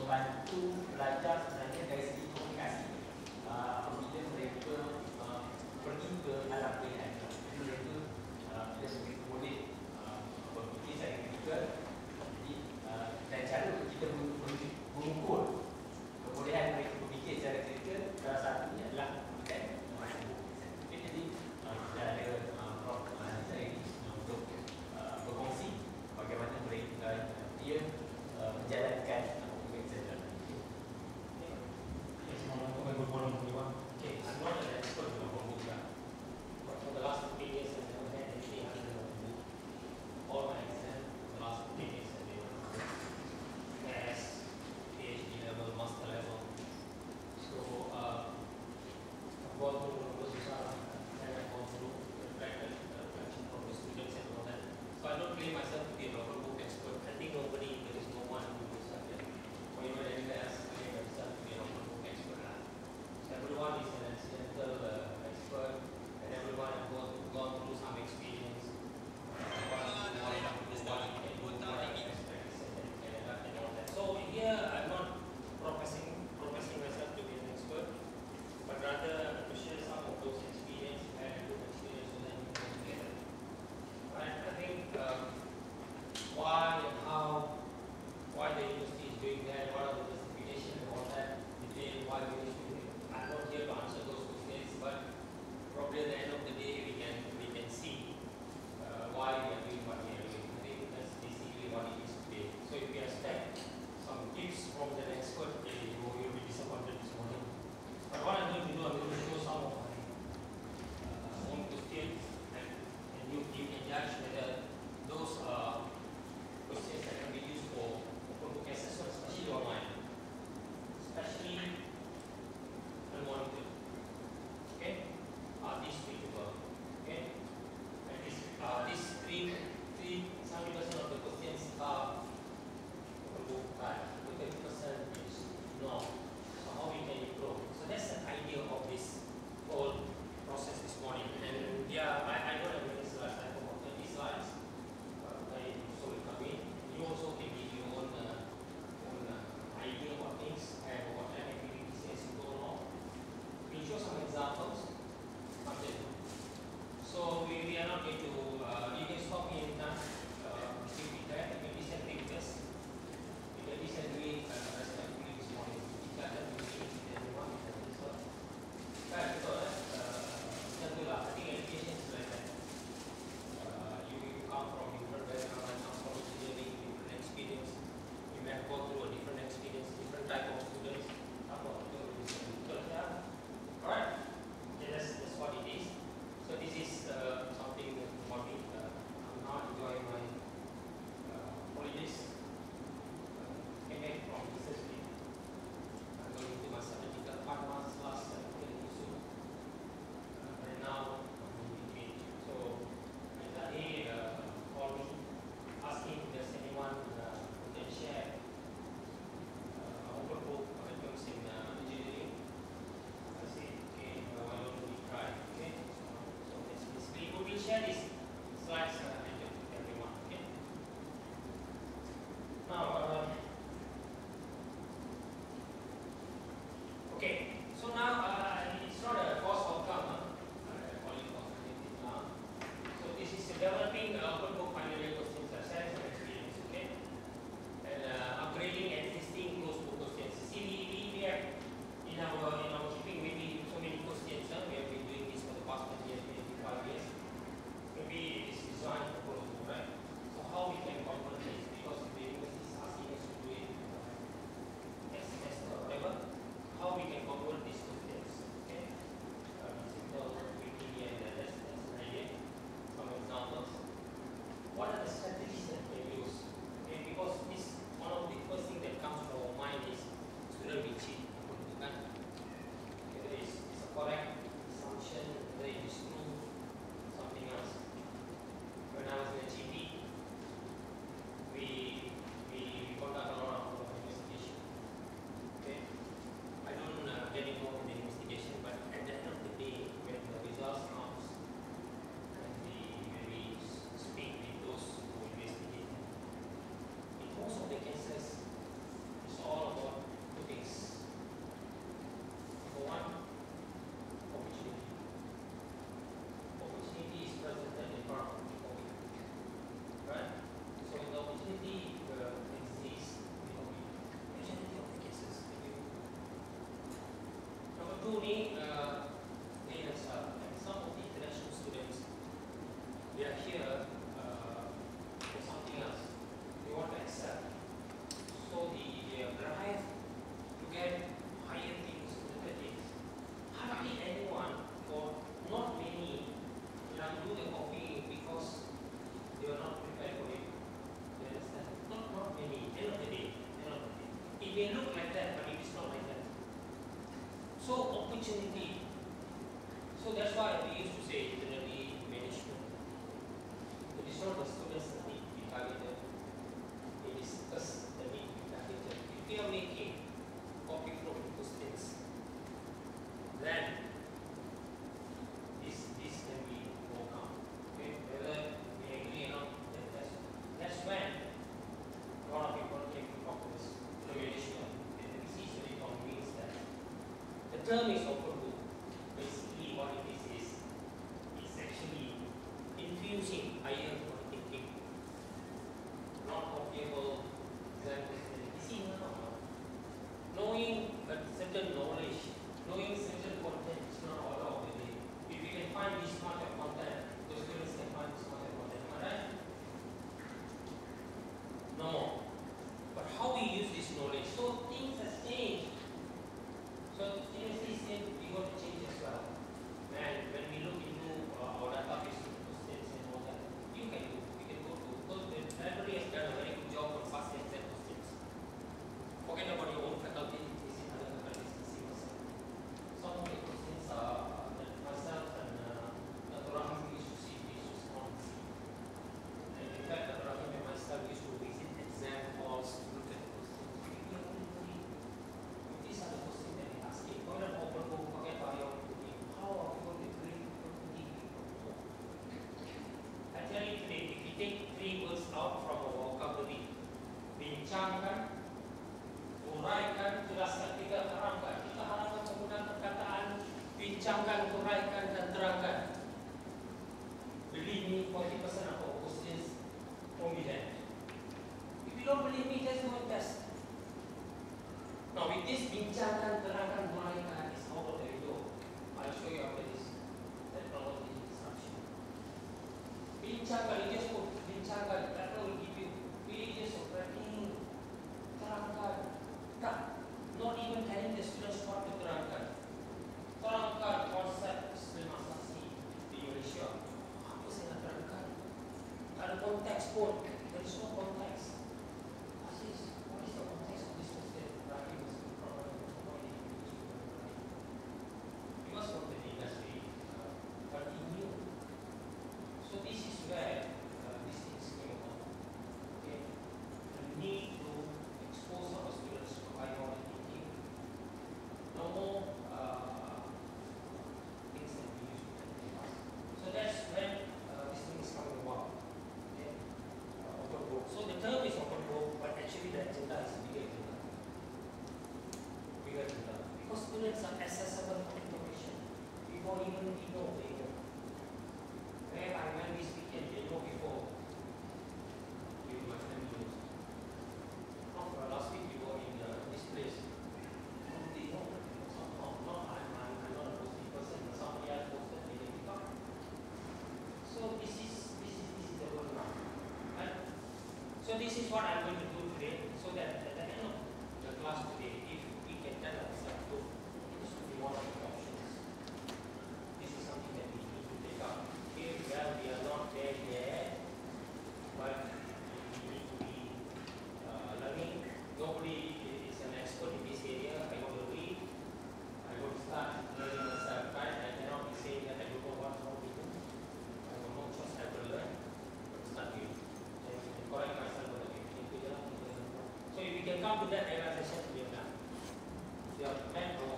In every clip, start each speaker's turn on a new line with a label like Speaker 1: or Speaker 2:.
Speaker 1: membantu pelajar sebenarnya dari segi komunikasi apabila mereka pergi ke alam pilihan. Jadi mereka boleh berfikir secara kritikal. Jadi dan cara kita mengukur kebolehan mereka berfikir secara kritikal salah satunya adalah menggunakan buku. Jadi kita ada Prof Nazar ini untuk berkongsi bagaimana mereka dia menjalankan exam. Okay, I'm not an expert in Kombucha, but for the last 3 years I've never had anything other than all my exams. The last
Speaker 2: 2 ni they have some of the international students, they are here for something else. They want to excel. So the drive to get higher things, better things. Hardly anyone or not many will do the copying because they are not prepared for it. You understand? Not many. End of the day. It may look like that, but it is not like that. So opportunity. So that's why we used to say generally management. It is not the students that need to be targeted. It is us that need to be targeted. If we are making copy from questions, then this can be overcome. Okay? Whether we agree or not, that's when a lot of people came to talk to us. So management. And this is really means that the term is open book. Basically what it is it's actually infusing higher thinking. Not copyable examples. You see now, knowing a certain knowledge, knowing certain content is not all of the day. If you can find this much of content, those students can find this much of content. Am I right? No more. But how we use this knowledge? So things have changed. So seriously, we got to change as well. And when we look into our database questions and all that, we can go to, because the library has done a very good job on fast exam questions. Forget about your own faculty, this is other faculties to see myself. Some of the questions that myself and Dr. Rahim used to see, we used to see. And in fact, Dr. Rahim and myself used to visit exam halls to look at the questions. These are the questions that we ask. Forget about open book, forget about your cooking. How are we going to grade cooking? I tell you today, if we take 3 words out from our vocabulary, bincangkan, uraikan, jelaskan, tidak terangkan. Kita harapkan menggunakan perkataan bincangkan, uraikan, dan terangkan. Believe me, 40% of our questions won't be there. If you don't believe me, just do a test. Now with this bincangkan, terangkan, uraikan is how there you go. I'll show you after this technology instruction. Bincangkan, you just put bincangkan, that will give you pages of writing. Terangkan, not even telling the students what to terangkan. Terangkan konsep diskriminasi di Indonesia. Apa saya nak terangkan? Tak ada konteks pun. There is no context. Aziz, what is the context of this question? You must go to the industry, but he knew. So this is where these things came about. Okay, the need to expose our students to high-order thinking. No more things that we used to think in the past. So that's when this thing is coming about. Okay, open book. So the term is open book, but actually the agenda is bigger agenda. Bigger agenda. Because students are accessible for information before even we know they know. Where I when we speak and they know before you must have news. Last week we were in this place. They know somehow. I'm not a positive person, but somebody else posted in the car. So this is the whole now. Right? So this is what I'm going to do today, so that at the end of the class today, if we can tell ourselves, look, this will be one of the options. This is something that we need to take up. Okay, well, we are not there yet, but we need to be learning. Nobody is an expert in this area. I want to read. I want to start learning myself. Right? I cannot be saying that I don't know what to do. I have no choice. I will learn. But start with. And correct myself. So if we can come to that realization, we are done. We are meant to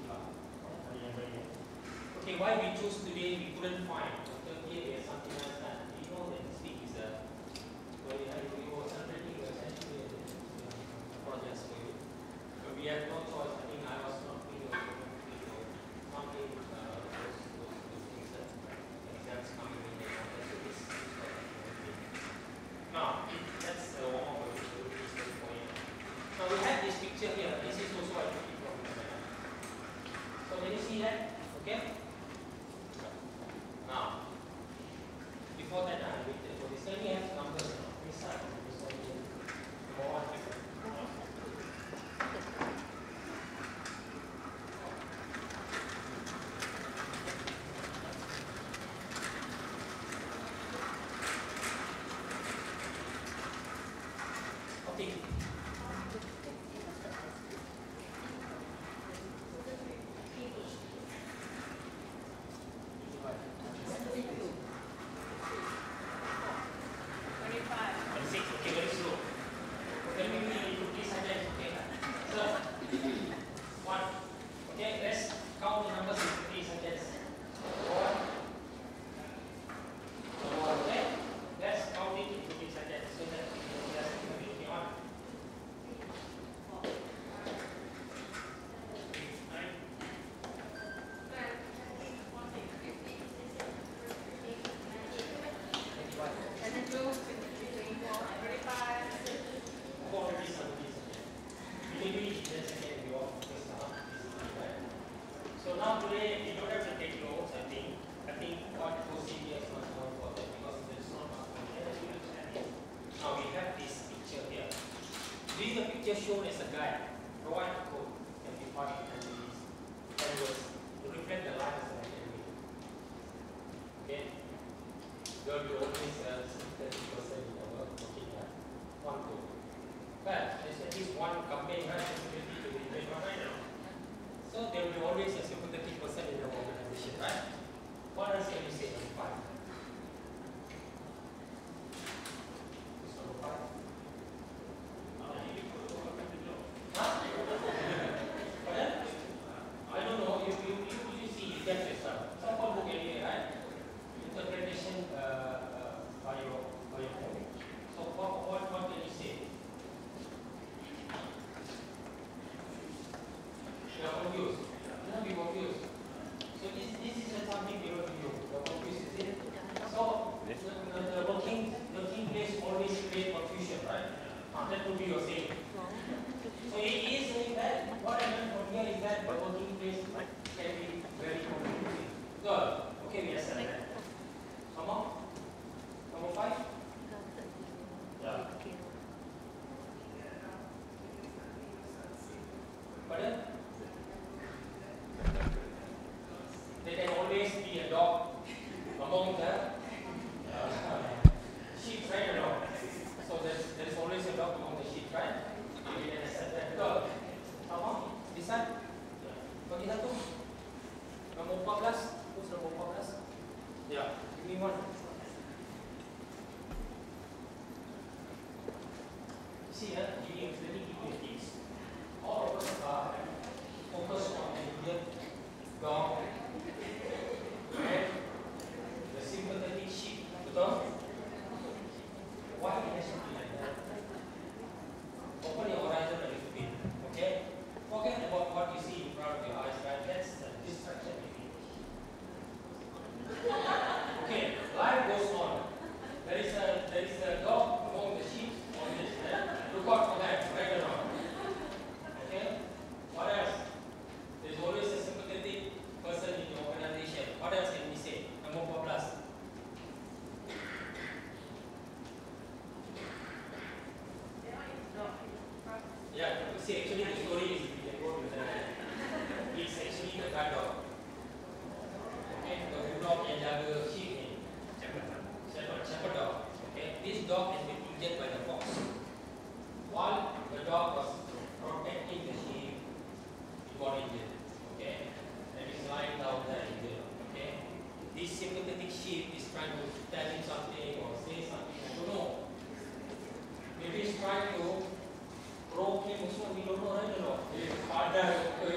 Speaker 2: okay, why we choose today, we couldn't find. After here, there's something else that we know that this week is where we were celebrating, we were essentially a project for you. But we had no choice. I think I was not thinking of something, those things that exams coming in and all that. So this is what now, that's the warm up for you. Now we have this picture here. This is also a from so when you see today, you don't have to take notes, I think. I think what procedure is much more important because there's not much more there. You understand it. Now we have this picture here. This is a picture shown as a guide. Provide the code can be part and these canvas to reflect the light as I can read. Okay? There will be always a 30% in our working one code. But there's at least one campaign right sensitivity to be made right now. So there will be always a 30% in the organization, right? What else can you say on 5? This number 5. I don't know. You see, you get yourself. Some book anyway, right? Interpretation by your phone. So what can you say? You are confused. Don't be confused. So this is something beyond you. You are confused, is it? So the working place always create confusion, right? That would be your saying. So it is saying that what I meant from here is that the working place can be very confusing. Good. Okay, we accept that. Come on. Number 5. Yeah. Pardon? There can always be a dog among the sheep, right or not? So there's always a dog among the sheep, right? You can accept that. Good. Come on. This side. Bagi satu. Nombor 14. Who's nombor 14? Yeah. Give me one. See, let me give you a piece. All of us are focused on the immediate dog and the sympathetic sheep. Betul? Why it has to be like that? Open your horizon a little bit. Okay? Forget about what you see in front of your eyes, right? That's the distraction. Okay, life goes on. There is a dog among the sheep on this land. Look out for that, right or not? Okay? What else? There's always a sympathetic person in your organization. What else can we say? Number 4+. Yeah, see, actually the story is we can go with that. It's actually the guard dog. Okay, the bulldog yang jaga sheep ni. Shepherd dog. Okay, this dog has been injured by the fox. While the dog was protecting the sheep, he got injured. Okay, and he's lying down there injured. Okay, this sympathetic sheep is trying to tell him something or say something. I don't know. Maybe he's trying to provoke him also. We don't know, right or not? Padahal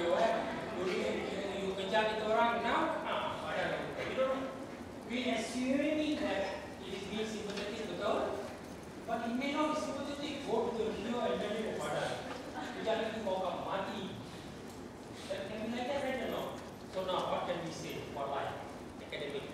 Speaker 2: you kejar itu orang now. We don't know. We assuming that it is being sympathetic, betul? But it may not be sympathetic. Go to the hero and tell him padahal. Kejar itu kau akan mati. That can be like that, right or not? So now, what can we say for life? Academic.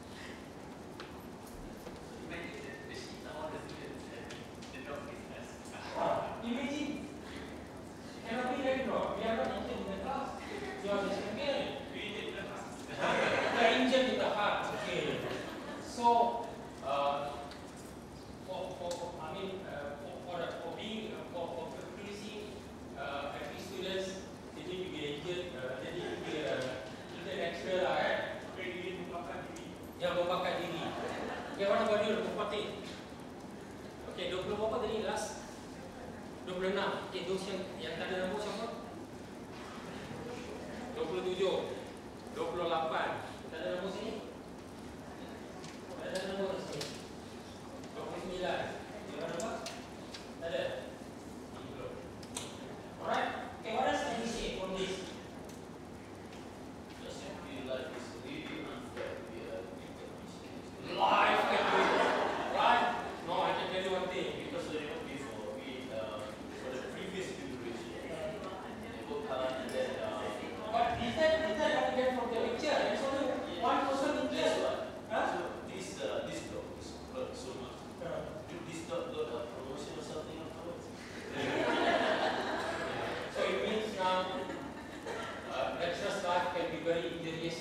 Speaker 2: Imagine. Cannot be right, no. We are not injured in the class. You are just comparing. We are injured in the heart. Okay. So, for pleasing every students, they need to be injured. They need to be intellectual, right? Yang membakar diri. Okay, what about you? 40. Okay, 20 berapa tadi last? 26. Okay, those yang tak ada nombor siapa? 27. 28. Tak ada nombor sini? Tak ada nombor sini. 29. Ada nombor? Tak ada. Alright. Okay, what else can you say from this?
Speaker 3: Just feel like it's really unfair to be a victim.
Speaker 2: Life can do it. Right? No, I can tell you one thing.
Speaker 3: Because before for the previous generation, they work hard and then
Speaker 2: But is that what you get from the lecture? That's only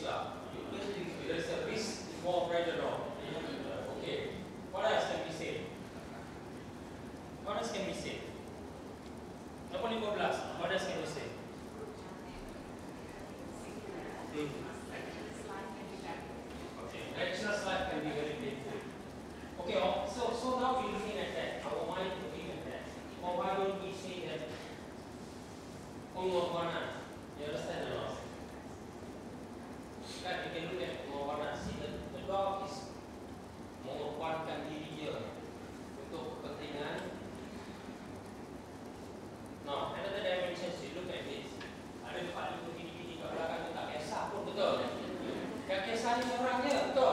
Speaker 2: There is a risk more pressure on. Okay. What else can we say? What else can we say? Apa 15? What else can we say? Okay. Lecturer's life can be very painful. Okay. So now we're looking at that. Our mind looking at that. Or why don't we say that? Pengorbanan. You understand or not? Kan we can look at pengorbanan. See the dog is mengorbankan diri dia untuk kepentingan. Now, another dimension, you look at this. Ada empat itu gini-gini kat belakang tu tak kisah pun, betul? Yang kisah ni orang dia, betul?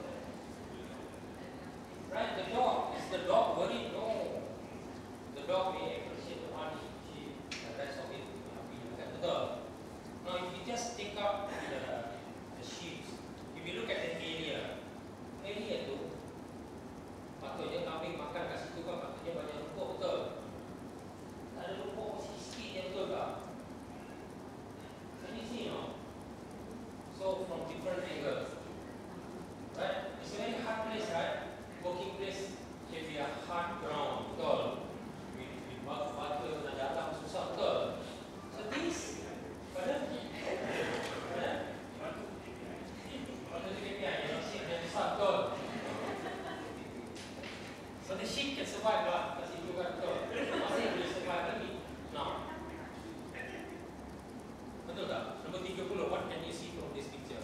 Speaker 2: Right? Is the dog worried? No. The dog may appreciate the money, the rest of it, betul? Now, if you just take out the sheep, if you look at the area tu, patutnya kambing makan kat situ kan, patutnya banyak rumput, betul? Tak ada rumput, sikit je, betul tak? Can you see, no? So, from different angles, right? It's a very hard place, right? Working place can be a hard ground, betul? With batu nak datang susah, betul? So, this, pada KPI, you know, sheep yang besar, betul? So, the sheep can survive lah, kat situ kan, betul? Masih boleh survive lagi. Now, betul tak? Nombor 30, what can you see from this picture?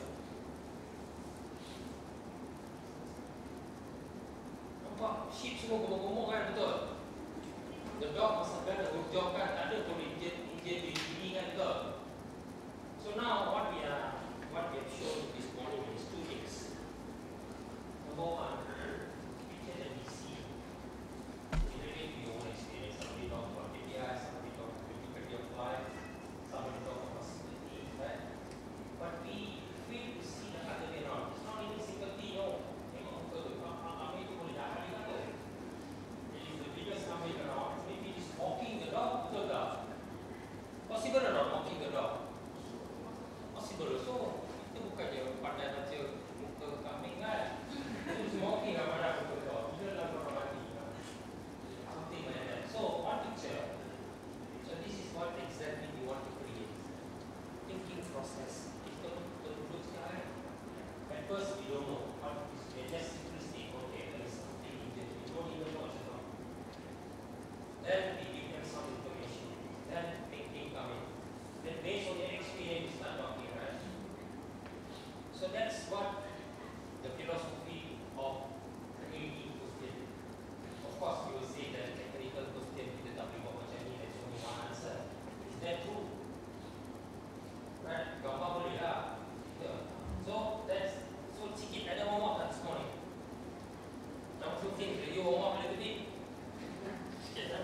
Speaker 2: Nampak sheep semua gemuk-gemuk kan, betul? The dog masakan, the dog kan, tak ada pun injek diri ini kan, betul? So now what we have shown this morning is two things. Number one, picture that we see relate to your own experience. Somebody talk about KPI, somebody talk about difficulty of life, somebody talk about possibility, right? But we fail to see the other way around. It's not even sympathy, no. Tengok muka tu, kami tu boleh dapat juga tu. It is the biggest kami around. Maybe it's walking the dog, betul tak? Possible or not walking the dog? Possible. So, itu bukannya pandai baca muka kambing kan? Itu smoking kan pada muka dog. Itu dalam orang mati kan? Something like that. So, one picture. So, this is what exactly we want to create. Thinking process. Itu betul-betul sekarang. At first, we don't know what is. We just simplistic. Okay, there is something in there. We don't even know what's wrong. Then we give them some information. Then thinking come in. Then based on their experience, start talking, right? So that's what the philosophy of creating question. Of course, you will say that technical question kita tak boleh buat macam ni, there's only one answer. Is that true? Right? Gambar boleh lah. Yeah. So that's sikit ada homework kan semua ni. Now, two things. Did you homework a little bit? Sikit kan?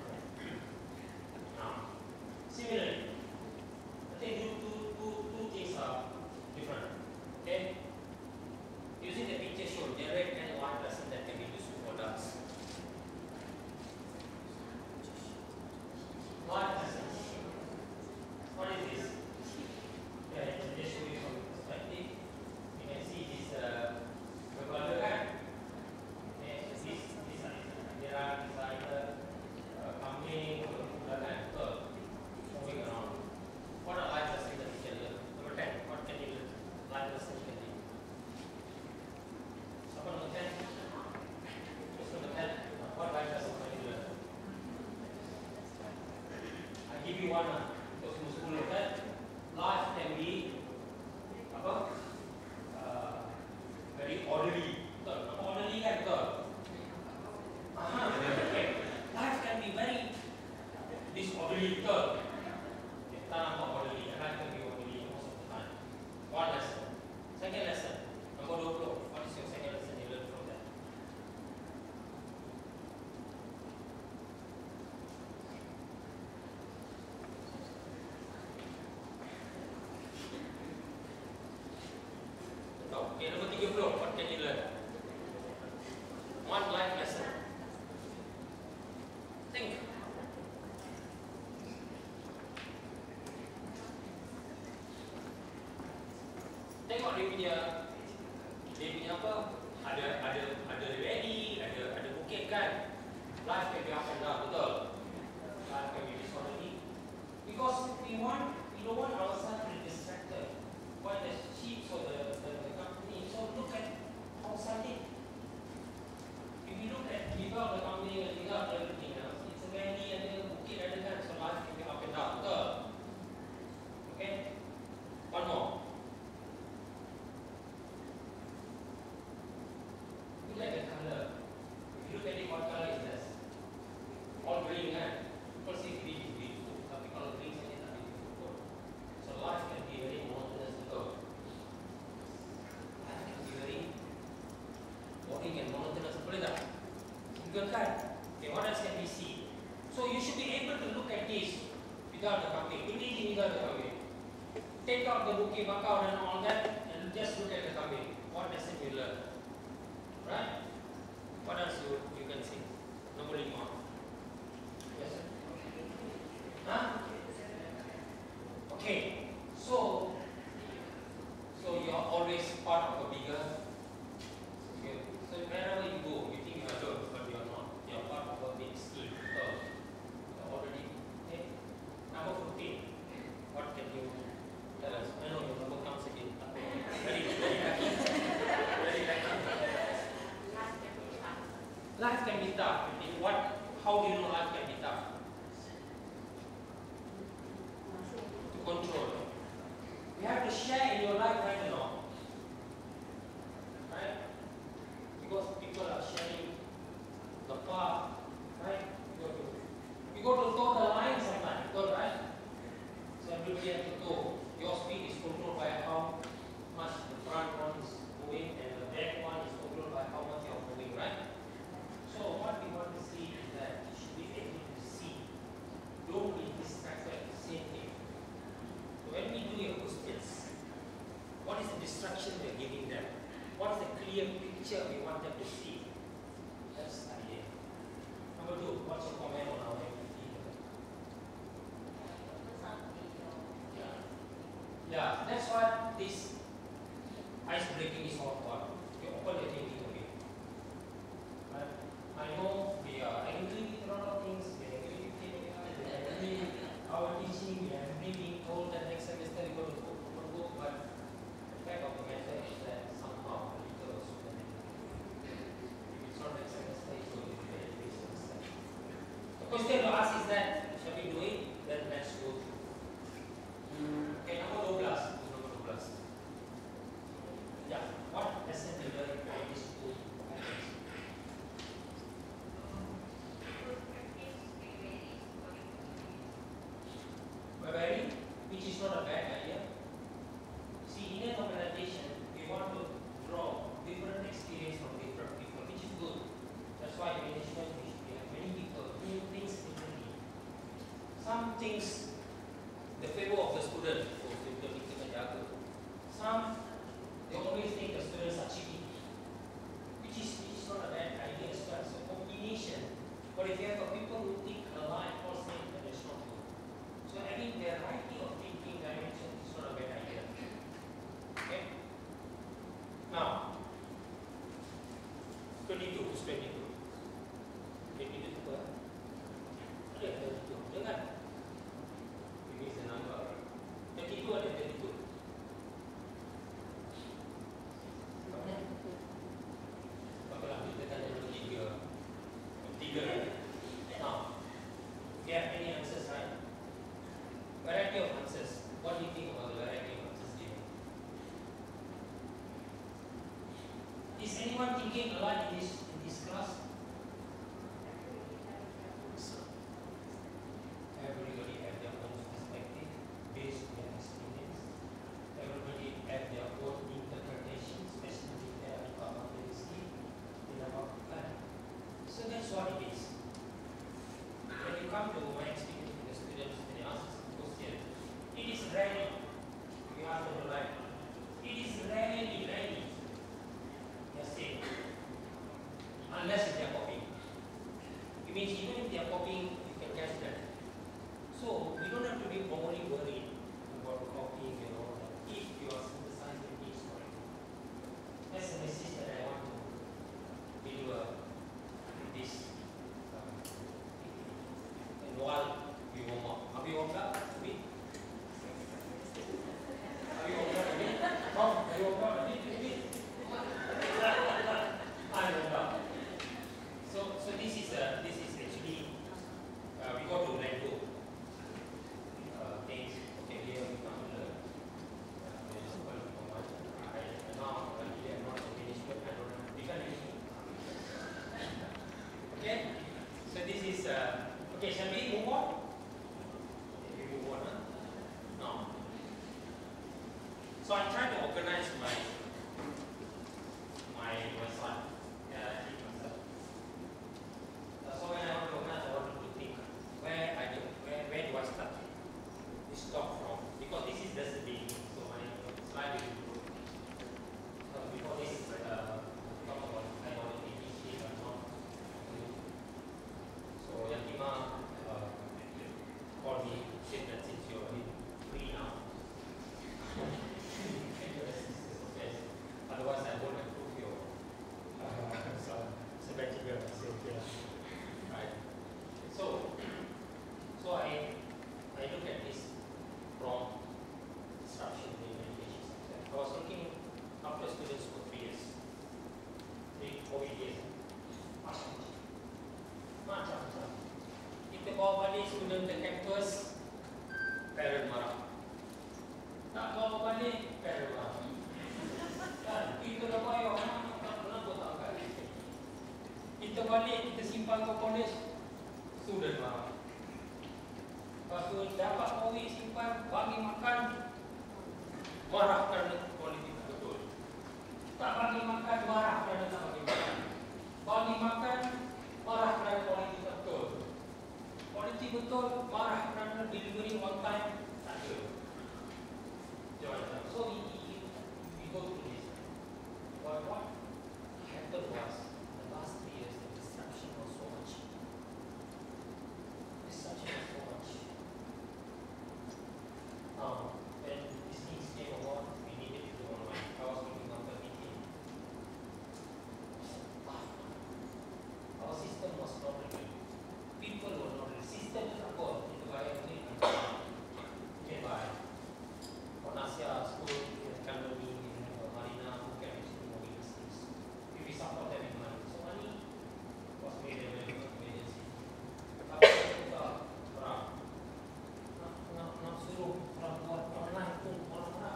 Speaker 2: Now, similarly, I think two things are different. Okay? dia punya apa? Ada ready, ada bukit kan. Life can be up and down, betul? Life can be disorderly. Because we don't want ourselves to be distracted by the sheep or the company. So look at outside it. If you look at without the company and without everything else, it's a valley and a bukit ada kan, so life can be up and down, betul? Okay? One more. Look at the color. If you look at it, what color is this? All green kan? People say green is beautiful, tapi kalau green saja tak beautiful. So life can be very monotonous, betul? Life can be very boring and monotonous, boleh tak? Simple kan? Okay, what else can we see? So you should be able to look at this without the kambing. Imagine without the kambing. Take out the bukit bakau and all that and just look at the kambing. What lesson you learn? Right? What else you can see? Number 5. Yes, sir? Huh? Okay. So you are always part of a bigger. Okay. So wherever you go, you think you are alone, but you are not. You are part of a big scheme. So you are already. Okay. Number 15. What can you tell us? I know your number comes again. Very lucky. Very lucky. Life can be tough. How do you know life can be tough? To control. You have to share in your life right now. Right? Because people are sharing the path. Right? You go to toe the line sometimes, right? So everybody has to go. Your speed is controlled by how much the front one is moving and the back one is controlled by how much you are moving, right? So what we want to see is that you should be able to see. Don't be distracted at the same thing. So when we do your questions, what is the distraction we are giving them? What is the clear picture we want them to see? That's the idea. Number 2, what's your comment on our activity? Yeah, that's what this ice breaking is all about. You open the thinking a bit. Right? I know we are angry with a lot of things. We are angry with KPI, we are angry with our teaching, we are angry being told that next semester we go to open book, but the fact of the matter is that somehow a little of student if it's not next semester, it's going to be every semester. The question to ask is that, shall we do it? Then let's go through. Okay, number 12. Number 12. Yeah, what lesson we learn from these 2 items? Vary, which is not a bad idea. See, in an organization, we want to draw different experience from different people, which is good. That's why in management we have many people doing things differently. Some things, the favor of the student, some, they always think the students are cheating, which is not a bad idea as well. So combination, but if you have people who think alike or same, then it's not good. So having variety of thinking dimension is not a bad idea. Okay? Now, 22, who's 22? 22 itu apa? Ada 22, dengar? Ini is the number. 22 ada 22. Baiklah, kita tanya dulu 3. Now, do you have any answers, right? Variety of answers. What do you think about the variety of answers given? Is anyone thinking alike in this class? Everybody have their own perspective based on their experience. Everybody have their own interpretation, especially if they are about the skill in about plan. So that's what it is. When you come to my experience with the students and you ask this question, it is rarely, you ask them to write, it is rarely the same. Unless if they are copying. It means even if they are copying, you can catch that. So we don't have to be overly worried about copying and all that if you are synthesizing each point. So I try to organize my son. Yeah, I teach myself. So when I want to organize, I want to think where do I start this talk from? Because this is just the beginning. So my slide will improve. So before this, talk about minority issue and not. So Yatima called me, said that since you're free now, otherwise I won't approve your sabbatical. I said, yeah. Right. So I look at this from disruption in education sector. I was looking after students for 3 years. 4 years. Macam-macam. Kita bawa balik student ke campus, parent marah. Tak bawa balik, parent marah. Kan, kita dah bayar, kenapa tak angkat? Kita balik, kita simpan ke college, student marah. Lepas tu dapat duit simpan, bagi makan, marah kerana kualiti tak betul. Tak bagi makan, marah kerana tak bagi makan. Bagi makan, marah kerana kualiti tak betul. Kualiti betul, marah kerana delivery on time, tak ada. So we go through this. But what happened was, the last 3 years, the disruption was so much. When these things came about, we needed to do online. I was looking after meeting. Our system was not ready. People were not ready. System is not good. Itu bayar ni okay, bye. Onasya school, academy, Marina, who can actually move these things. If we support them in money. So money was made available to agency. Apa yang kita orang nak suruh orang buat online pun orang marah.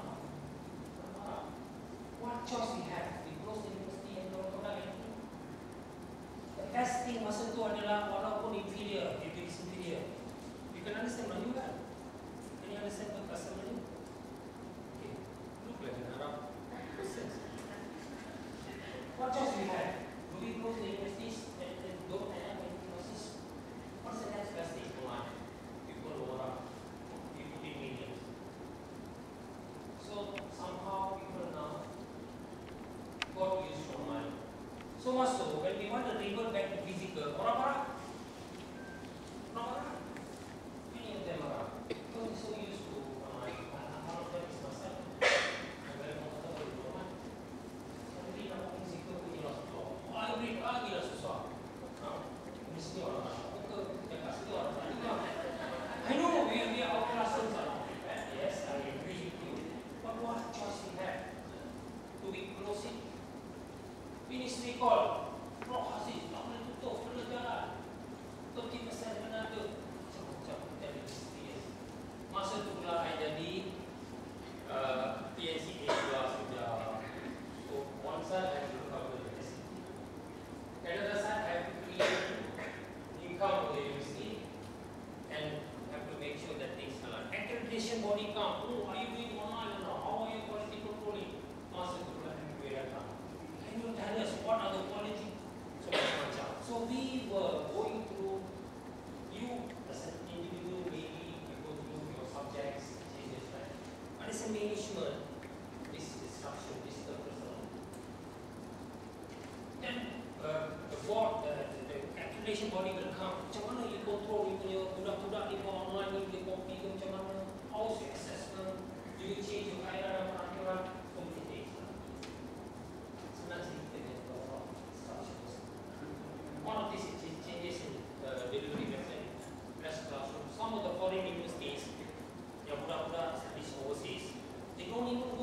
Speaker 2: What choice we have? We close the university and don't yang itu. The best thing masa itu adalah walaupun inferior, if it is inferior, you can understand Melayu kan? Can you understand the customer Melayu? Okay, look like an Arab person. What choice we have? Do we close the universities and don't have any classes? What's the next best thing online? People orang, we put in millions. So somehow people now got used to online. So much so, when we want to revert back to physical, orang marah. Orang marah. Many of them marah. Because they're so used to online. One of them is myself. I'm very comfortable with online. Suddenly nak buat physical pun jelas susah. Gila susah. Mesti orang marah. Kita kat situ orang marah. I know we are our classes are not prepared. Yes, I agree with you. But what choice we have? Do we close it? Ministry call. Prof Haziz, tak boleh tutup, kena jalan. 30% kena ada. Macam-macam kita ada ministry. Masa tu pula saya jadi PNCA sudah. So one side I have to look after the SCT. Another side I have to create income for the university and have to make sure that things are like accreditation body come. Oh, are you doing online or not? How are you quality controlling? Masa tu pula MBA datang. Can you tell us what are the quality? So macam-macam. So we were going through, you as an individual, maybe you go through your subjects, changes, right? But as a management, this disruption, this is the person. Then the board, the accreditation body will come. Macam mana you control you punya budak-budak ni buat online ni, dia copy ke macam mana? How's your assessment? Do you change your kairan dan peraturan? So many things. Senang cerita dia tentang disruptions. One of these changes in delivery method, less classroom. Some of the foreign universities, yang budak-budak studies overseas, they don't even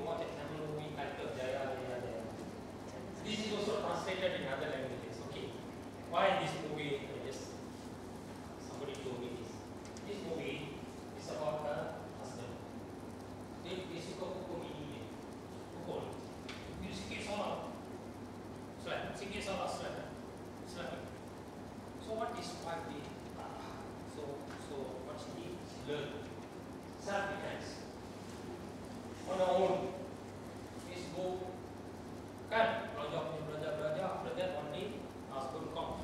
Speaker 2: watch a Tamil movie titled Jaya Jaya Jaya. This is also translated in other languages. Okay. Why this movie? Somebody told me this. This movie is about a husband. Dia suka pukul bini dia. Pukul. Bila sikit salah. Slap. Sikit salah slap. Slap. So what is wife did? So what she did? She learned self-defense. On her own. She's go. Kan? Belajar. After that one day, husband come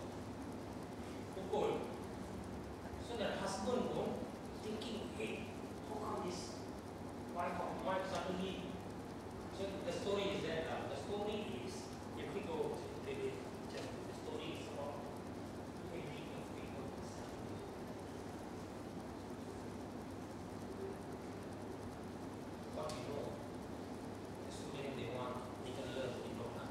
Speaker 2: pukul. So that husband pun thinking, hey, how come this wife of mine suddenly? So the story is that the story is, if we go to the story is about making of people. What we know, the student they want, they can learn, they don't have.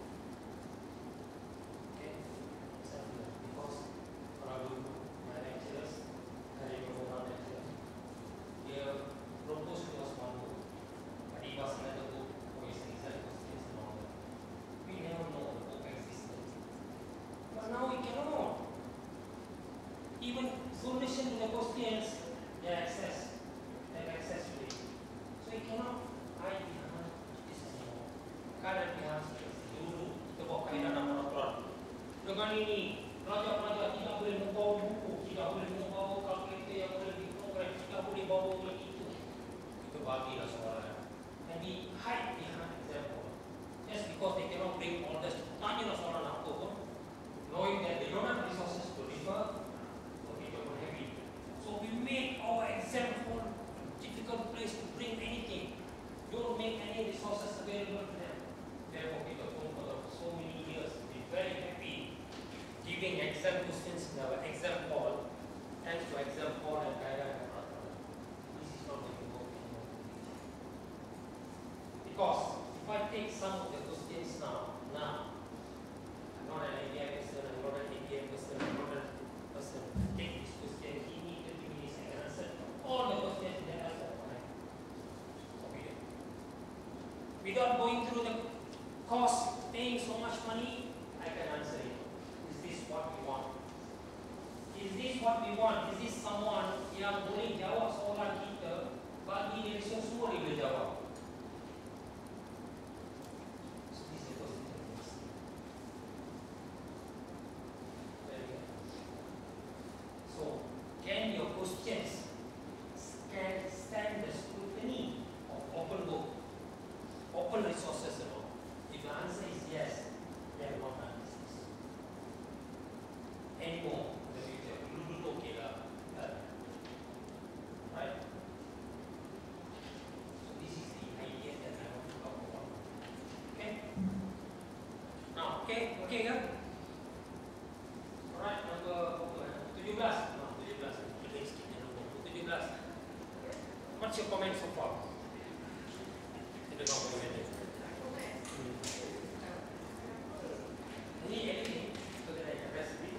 Speaker 2: Okay? Because kalau dulu my lecturers, hari Mohan lecturers, dia propose to us one book, but he was another book for his exact questions and all that. We never know the book existed. But now we cannot. Even solution to the questions, they have access to it. So you cannot hide behind this anymore. Kadang kita harus dulu kita bawa kaitan nama aturan. Dengan ini, pelajar-pelajar tidak boleh membawa buku, tidak boleh membawa kalkulator yang boleh diprogram, tidak boleh bawa itu. Itu bagilah soalan. And we hide behind example. Just because they cannot bring all this, tanyalah soalan apa pun, knowing that they don't have resources to refer, so people will have it. So we make our exam hall a difficult place to bring anything. Don't make any resources available to them. Therefore, people for so many years be very happy giving exam questions in our exam hall, thanks to exam hall and guidance. This is not going to work anymore. Because if I take some of the questions now, I'm not an IBI person, I'm not an APM person, I'm not a person. Take this question, give me 30 minutes, I can answer all the questions in the answer. Okay. Without going through the cost, paying so much money, I can answer it. Is this what we want? Is this what we want? Is this someone yang boleh jawab soalan kita, bagi dia semua dia boleh jawab? So this is the question. So, can your questions stand the scrutiny of open book, open resources and all? If the answer is yes, they have not done business anymore in the future. Okay lah. Right? So this is the idea that I want to talk about. Okay? Now, okay kan? Alright, number 17. No, 17. What's your comment so far? Tidak tahu comment. Any anything so that I can rest a bit?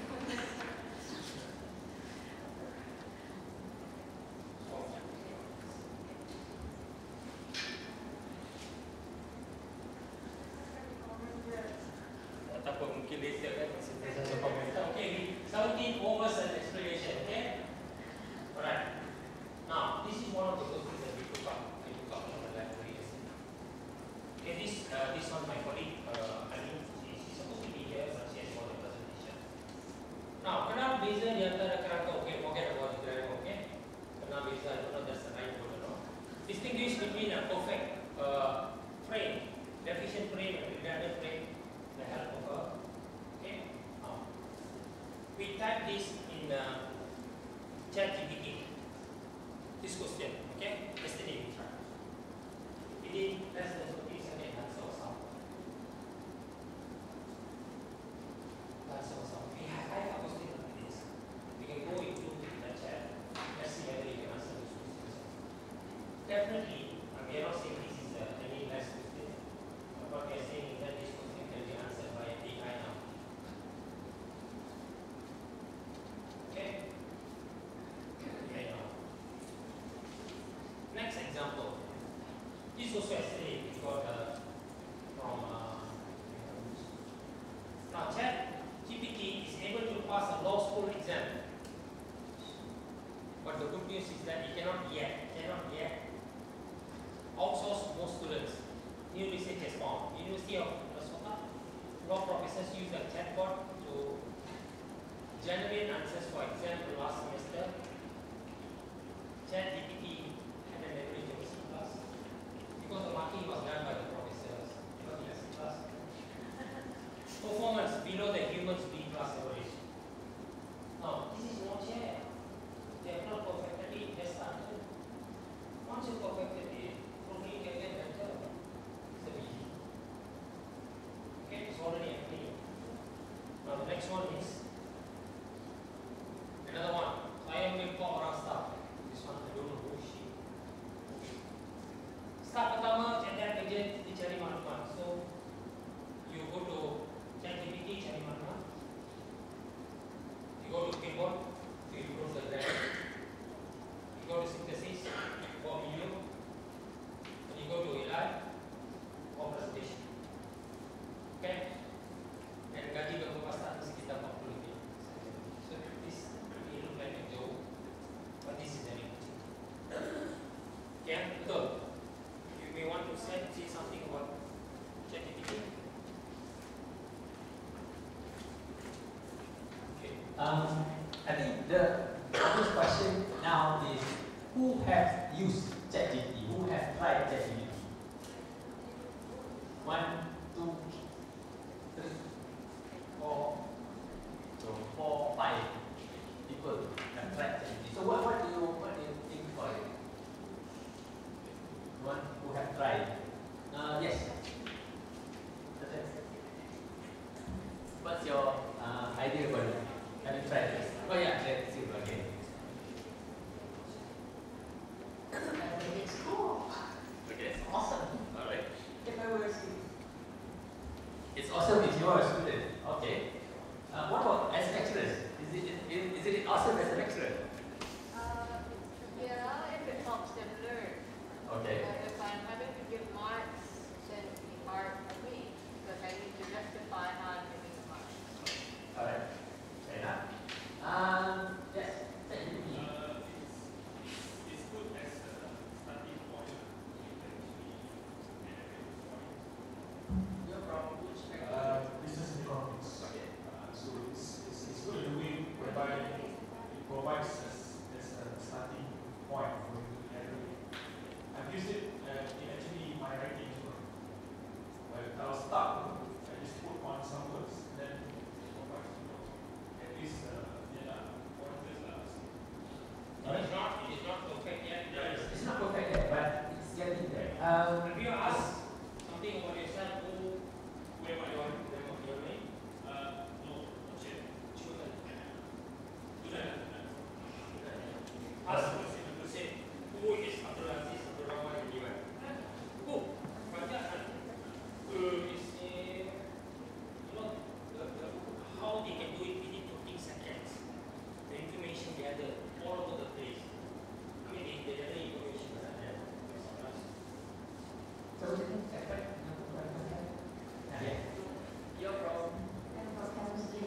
Speaker 2: Tak apa, mungkin later kan masih ada komen. Okay, 17 overs an explanation. Okay. Alright. Now, this is one of the questions that we took up. I took up from the library yesterday. Okay, this one my colleague, she's supposed to be here, but she has got a presentation. Now, kenapa beza di antara kerangka? Okay, forget about the grammar. Okay. Kenapa beza? I don't know that's the right word or not. Distinguish between a perfect frame, deficient frame, and redundant frame. The help of her. Okay. We type this in ChatGPT. This question. Okay. Yesterday we tried. Within less than 15 seconds, answer was out. Answer was out. I have a question like this. We can go into the chat. Let's see whether you can answer this question. Definitely, we are not saying this is any less question. But what we are saying is that this question can be answered by AI now. Okay? AI now. This also yesterday we got from now Chat GPT is able to pass a law school exam. But the good news is that it cannot yet outsource most students. New research has found. University of Minnesota law professors use a chatbot to generate answers for exam last semester. ChatGPT had an average of C plus because the marking was done by the professors. Because he has C plus. Performance below the human's B plus average. Now, this is no chair. They have not perfected it, just started. Once you perfected it, probably you can get better. It's a big. Okay, it's already happening. Now the next one is another one. Saya will call orang staff. This one I don't know who she. Start pertama, chat agent dicari maklumat. So you go to ChatGPT cari maklumat. You go to keyboard, so you close the graph. You go to synthesis for video. And you go to AI for presentation. Okay? Dan gaji berkepasan sekitar 40 lebih. So this may look like a joke, but this is a reality. Okay, betul. You may want to say something about ChatGPT. Okay.
Speaker 1: I think the obvious question now is who have used ChatGPT? Who have tried ChatGPT? 1, 2, 3, 4, so 4, 5 people have tried ChatGPT. So what do you think for it? One who have tried. Yes. What's your idea about it? Have you tried this? Oh yeah, let's see again.
Speaker 4: It's cool.
Speaker 1: Okay.
Speaker 4: It's awesome.
Speaker 1: All right.
Speaker 4: If I were a student.
Speaker 1: It's awesome if you are a student. Okay. What about as lecturers? Is it awesome as a lecturer?
Speaker 5: Yeah, if it helps them learn.
Speaker 1: Okay.
Speaker 5: If I'm having to give marks, then it'd be hard for me because I need to justify how I'm giving the marks.
Speaker 1: All right. Fair enough. Yes. Thank you.
Speaker 3: It's good as a starting point.
Speaker 1: You're from which
Speaker 6: Business and economics.
Speaker 1: Okay.
Speaker 6: So it's good in a way whereby it provides as a starting point for you to evaluate. I've used it in actually my writing as well. Like I was stuck, I just put on some words, then it provides at least pointers lah.
Speaker 2: It is not perfect yet.
Speaker 1: It's not perfect yet, but it's getting there.
Speaker 2: Have you asked something about yourself?
Speaker 3: Where am I
Speaker 2: Your
Speaker 3: going?
Speaker 2: your name?
Speaker 3: No, not yet.
Speaker 2: Children.
Speaker 3: Ask
Speaker 2: Ask to say who is Abdul Aziz Abdul Rahman and Iwan. Who? Kerajaan. Is you know how they can do it within 15 seconds. The information gathered all over the place. I mean they gather information like that.
Speaker 1: So what do you think? Yeah.
Speaker 2: You're from
Speaker 4: And for chemistry,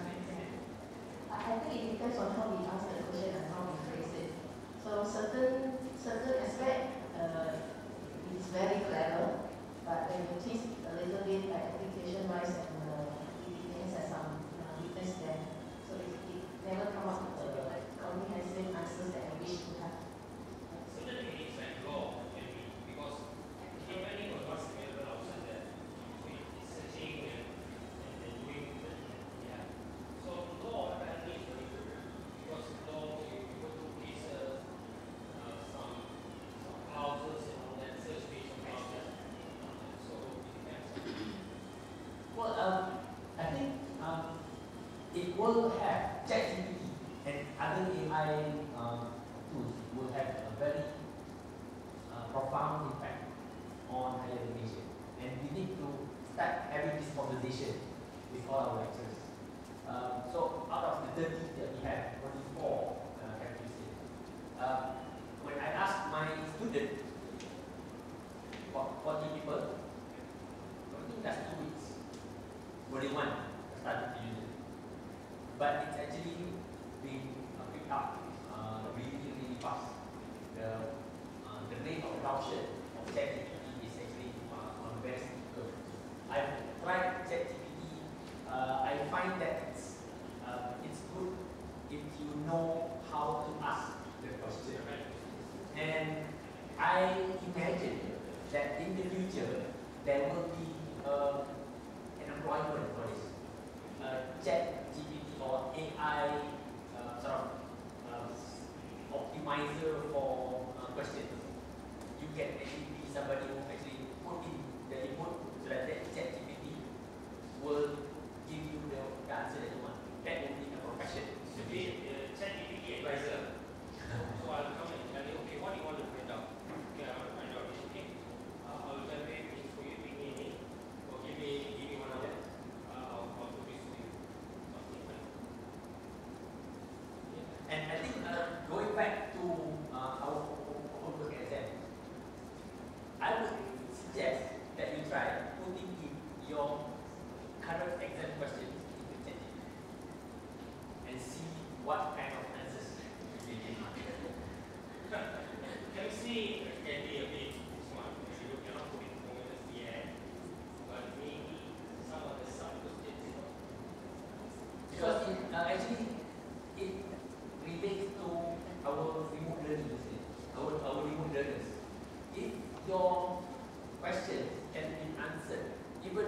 Speaker 4: I think it depends on how we ask the question and how we phrase it. So certain aspect is very clever, but when you twist a little bit, like application wise, and it has some weakness there. So it never come up with the comprehensive answers that I wish to have.
Speaker 2: certain meanings like law can be because depending on what's available outside there, it's searching and doing the yeah. So law apparently is very good because law you go to cases, some houses and all that search based on houses. So it depends.
Speaker 1: Well, I think it will have ChatGPT and other AI tools will have a very profound impact on higher education, and we need to start having this conversation with all our lecturers. So out of the 30 that we have, only 4 have used it. When I asked my student adoption of ChatGPT is actually on a very steep curve. I've tried ChatGPT. I find that it's good if you know how to ask the question. And I imagine that in the future there will be an employment for this. ChatGPT or AI sort of optimizer for questions. You can actually be somebody who actually put in the input so that ChatGPT will give you the answer that you want. That will be a profession.
Speaker 2: To be ChatGPT advisor. So I'll come and tell you, okay, what do you want to find out? Okay, I want to find out this. Okay, I'll generate this for you, give me a name, or give me 1 hour. I'll do this for you. Something like that.
Speaker 1: And I think going back to our homework exam, I would suggest that you try putting in your current exam questions into ChatGPT and see what kind of answers you get.
Speaker 2: Chemistry can be a bit smart. You cannot put it formulas yet, but maybe some of the sub-questions.
Speaker 1: Because actually it relates to our remote learning, our remote learners. If your questions can be answered even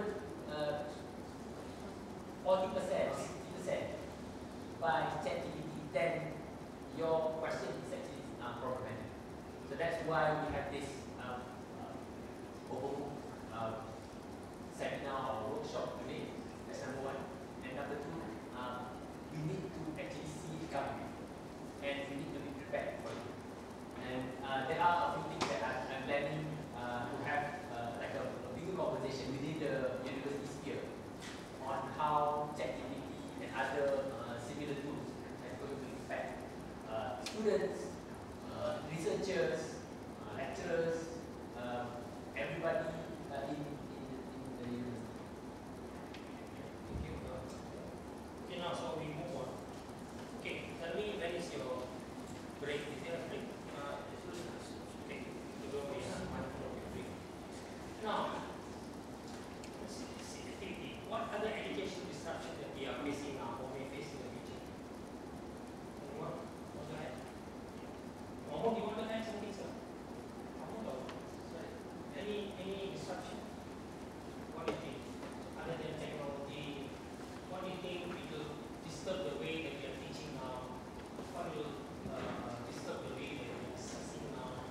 Speaker 1: 40% or 60% by ChatGPT, then your question is actually problematic. So that's why we have this overbook seminar or workshop today. That's number one. And number two, we need to actually see it coming, and we need to be prepared for it. And there are a few things that I'm planning to have like a bigger conversation within the university sphere on how ChatGPT and other similar tools are going to impact students, researchers, lecturers, everybody in the university.
Speaker 2: Thank you. Okay, now so we move on. Okay, tell me when is your break? Is there a break? Okay, the go is 1 o'clock break. Now, let's see activity. What other education disruption that we are facing now or may face in the future? Anyone? Want to add? Mahmoud, you want to add something, sir? Mahmoud, or sorry. Any disruption? What do you think? Other than technology, what do you think will disturb the way that we are teaching now? What will disturb the way that we are assessing now?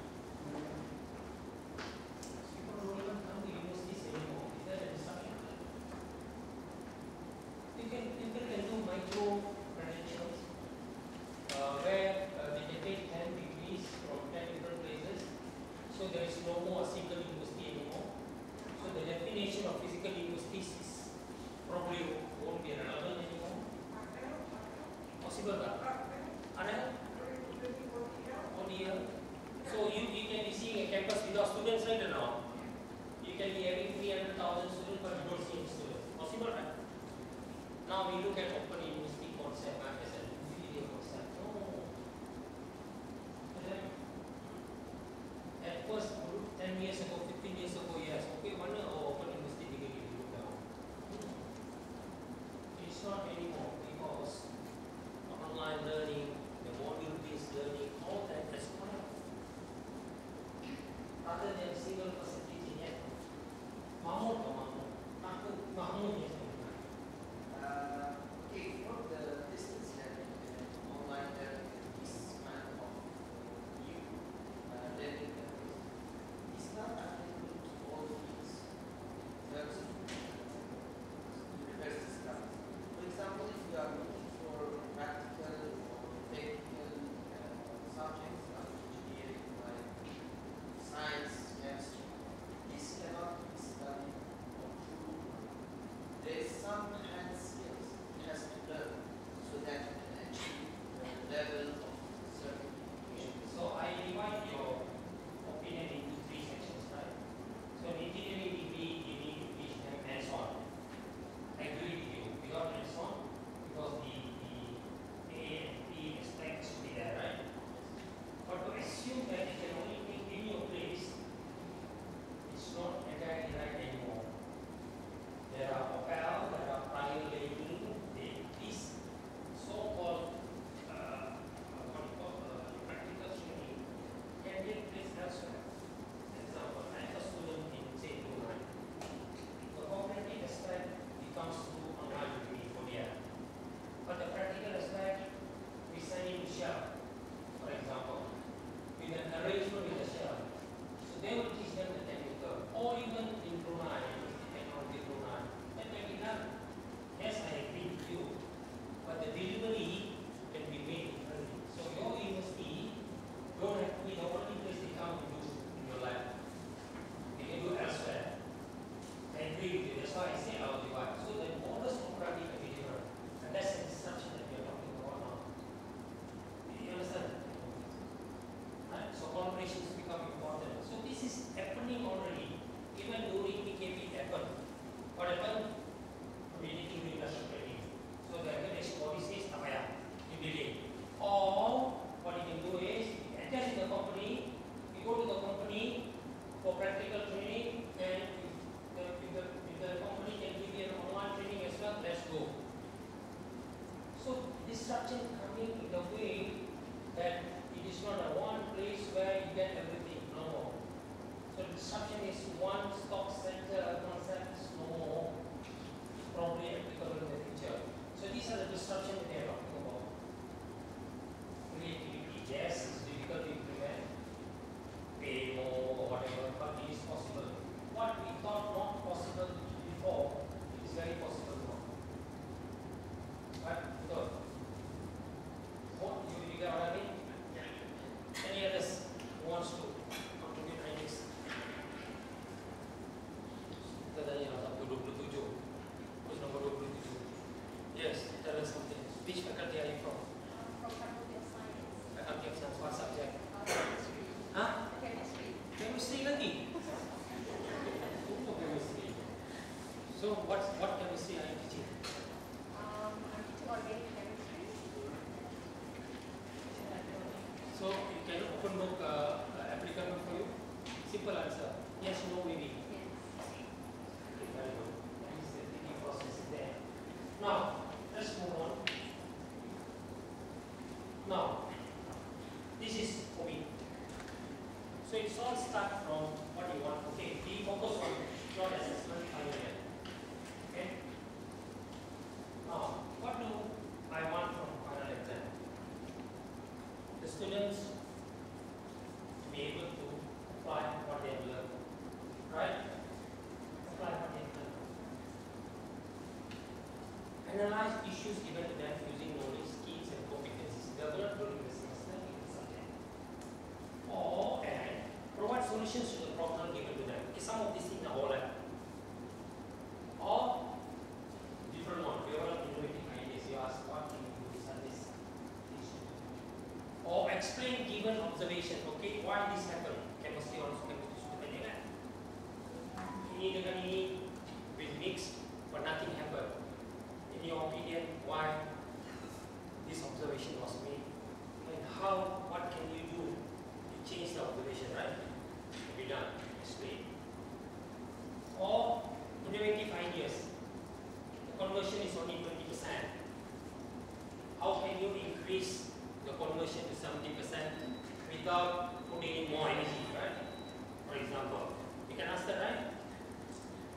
Speaker 2: People don't even come to universities anymore. Is that a disruption? People can do micro credentials where they can take 10 degrees from 10 different places. So there is no more a single university anymore. So the definition of physical universities is probably won't be relevant anymore. Possible that? Anil? ODL? So you can be seeing a campus without students right now. You can be having 300,000 students but you don't see any students. Possible, right? Now we look at open university concept as an inferior concept. No. At first, 10 years ago, 15 years ago, yes. Okay, mana open university degree you look down. It's not anymore because online learning, the module-based learning, all that has gone up. Rather than single person teaching yet. Mahmoud or Mahmoud? Mahmoud, yes.
Speaker 7: Okay, from the distance learning,
Speaker 2: practical training, and if the company can give you an online training as well, let's go. So disruption coming in the way that it is not a one place where you get everything, no more. So disruption is one stop center concept, no more, probably applicable in the future. So these are the disruption that they are talking about. Creativity, yes, it's difficult to implement, pay more or whatever, but it is possible. What we thought not possible before, it is very possible now. Right? So, what you get what I mean? Any others who wants to contribute ideas? Kita tanya lah, 27. Who's number 27? Yes, tell us something. Which faculty are you from?
Speaker 5: From Faculty of Science.
Speaker 2: Faculty of Science, what subject?
Speaker 5: Chemistry.
Speaker 2: Huh?
Speaker 5: Chemistry.
Speaker 2: Chemistry lagi? Oh, chemistry. So, what chemistry are you teaching?
Speaker 5: I'm teaching organic chemistry.
Speaker 2: So, you can open book applicable for you? Simple answer. Yes, no, maybe.
Speaker 5: Yes.
Speaker 2: Very good. That is the thinking process is there. Now, let's move on. Now, this is hobby. So it's all start from what you want. Okay, we focus on job assessment final year. Okay. Now, what do I want from final exam? The students to be able to apply what they have learned. Right? Apply what they have learned. Analyze issues given to them using knowledge, skills, and competencies developed during the semester in the subject. Or and provide solutions to the problem given to them. Okay, some of these things are all like. Or different one, develop innovative ideas. You ask what can you do this and this. Or explain given observation. Okay, why this happened? Chemistry also chemistry student kan. Ini dengan ini will mix, but nothing happened. In your opinion, why this observation was made, and how, what can you do to change the observation, right? To be done, explain. Or innovative ideas. The conversion is only 20%. How can you increase the conversion to 70% without putting in more energy, right? For example, you can ask that, right?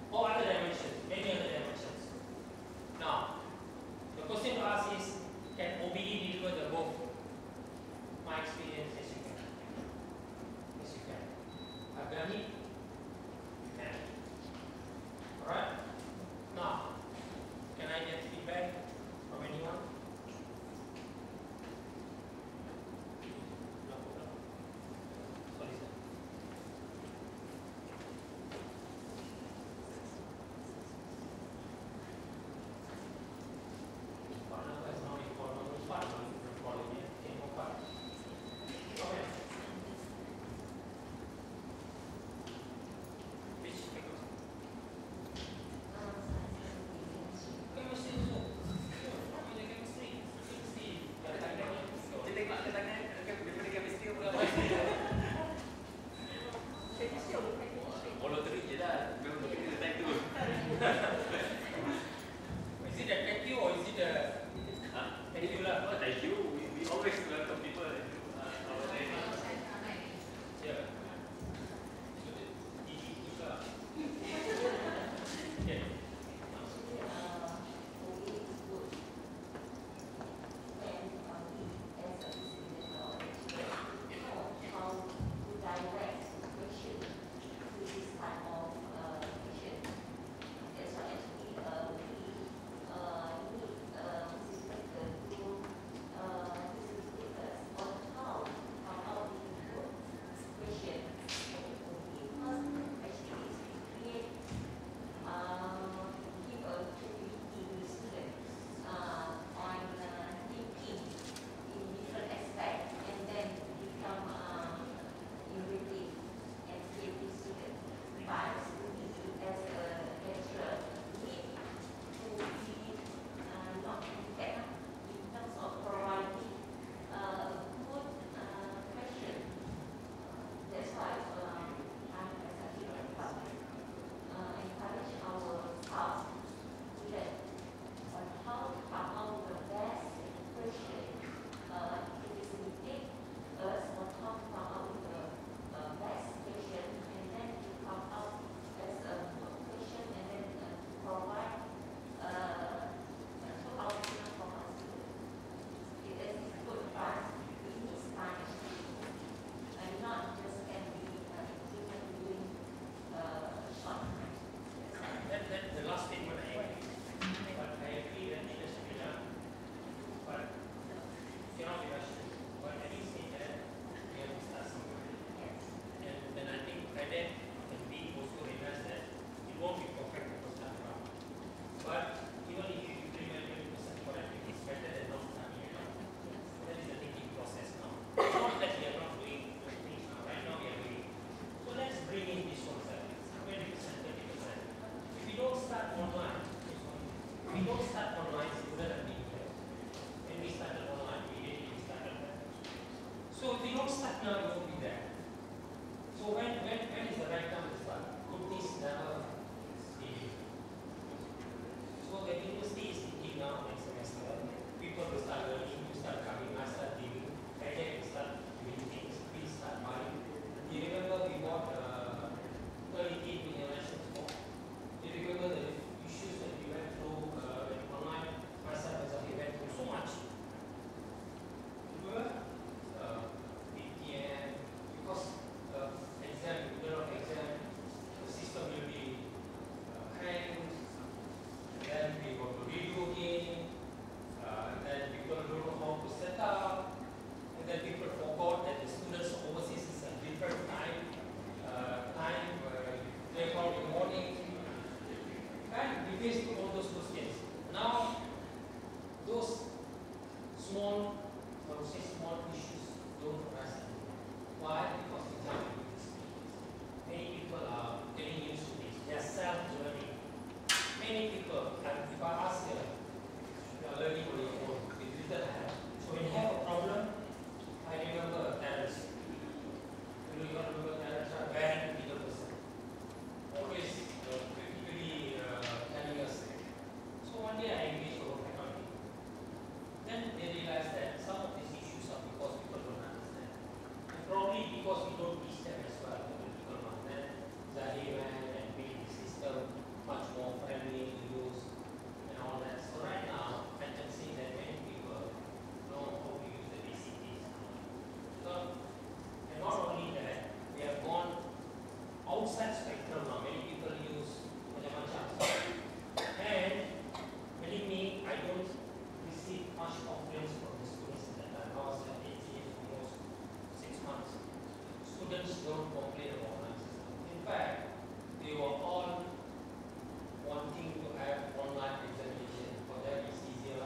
Speaker 2: faced all those questions. Now, those small, I would say small issues don't arise anymore. Why? Because we have many people are getting used to this. They are self-learning. Many people, and if I ask them, you are learning on your own with little help. So when you have a problem, I remember Terence. You remember Terence, a very critical person. Always critically telling us. So one day I engaged over faculty. Then they realized that some of these issues are because people don't understand. And probably because we don't teach them as well, the critical one. Then Zahir and make the system much more friendly to use and all that. So right now, I can see that many people know how to use the BCTs. So, and not only that, we have gone outside spectrum now. Many people use macam-macam. And believe me, I don't receive much complaints from the students at that time. I was at 8 years, almost 6 months. Students don't complain about my system. In fact, they were all wanting to have online examination. For them, it's easier.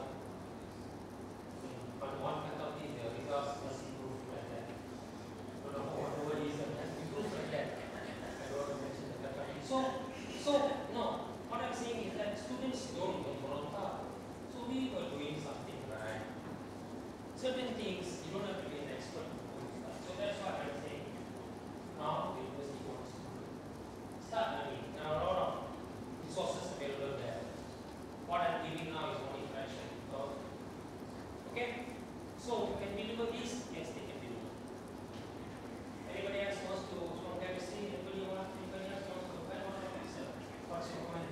Speaker 2: But one faculty, the results must improve like that. But no, whatever reason has improved like that. I don't want to mention the faculty. So no. What I'm saying is that students don't even volunteer. So we were doing something right. Certain things you don't have to be an expert to do stuff. So that's what I'm saying. Now the university wants to start learning. There are a lot of resources available there. What I'm giving now is only fraction. Okay? So you can deliver this, yes they can deliver. Anybody else wants to from chemistry? Anybody else wants to add on? What's your comment?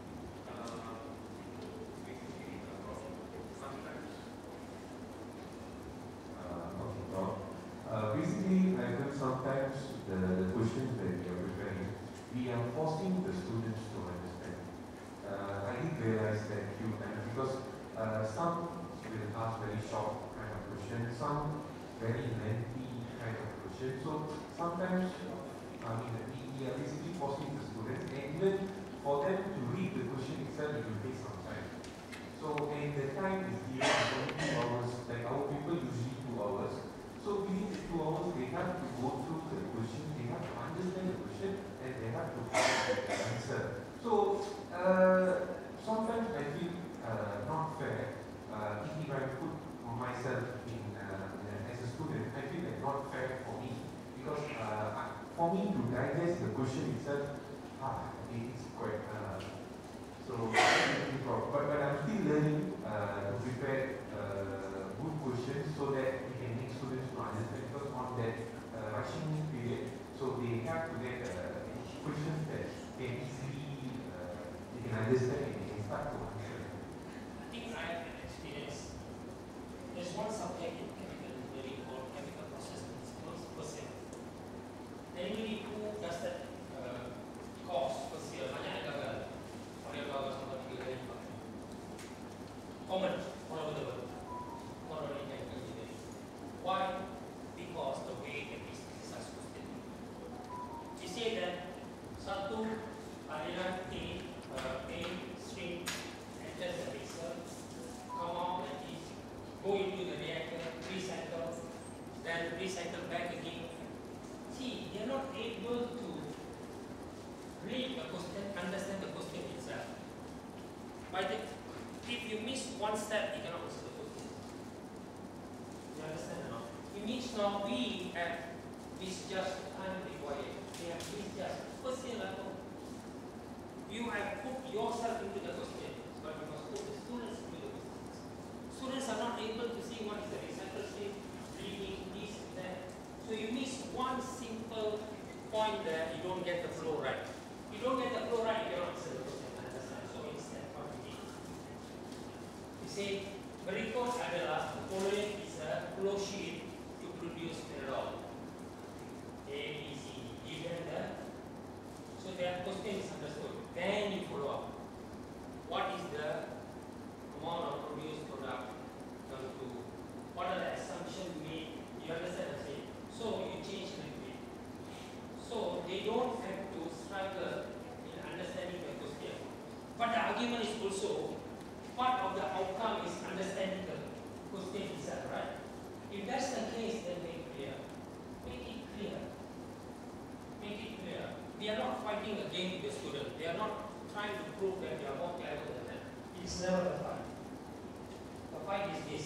Speaker 7: Basically, I think sometimes the questions that we are preparing, we are forcing the students to understand. I did realize that a few times because some will ask very short kind of questions, some very lengthy kind of questions. So sometimes, we are basically forcing the students, and even for them to read the question itself, it will take some time. So, and the time is given only 2 hours, like our people usually 2 hours. So within the 2 hours, they have to go through the question, they have to understand the question, and they have to find the answer. So sometimes I feel not fair. If I put myself in as a student, I feel like not fair for me because for me to digest the question itself, it's quite but I'm still learning to prepare good questions so that we can make students to understand because on that rushing period, so they have to get questions that can easily they can understand and they can start to answer.
Speaker 2: I think I have an experience. There's one subject in chemical engineering called chemical process principles. Anybody who does that course first year, banyak gagal. Orang gagal sampai 3 kali. Common all over the world. Not only chemical engineering. Why? Because the way that is exercise question. You say that satu aliran A string enters the mixer, come out and is go into the reactor, recycle, then recycle back again. See, they are not able to read the question, understand the question itself. If you miss one step, you cannot answer the question. You understand or not? In which now we have misjudged time required. We have misjudged question level. You have put yourself into the question, but you must put the students into the questions. Students are not able to see what is the recycle stream, reading this and that. So you miss one simple point there, you don't get the flow right. You don't get the flow right, you cannot answer the question. Understand? So instead, what we need. You say, berikut adalah the following is a flow sheet to produce mineral. A, B, C, given the argument is also part of the outcome is understanding the question itself, right? If that's the case, then make it clear. Make it clear. Make it clear. We are not fighting against the student. They are not trying to prove that they are more clever than them. It's never the fight. The fight is this.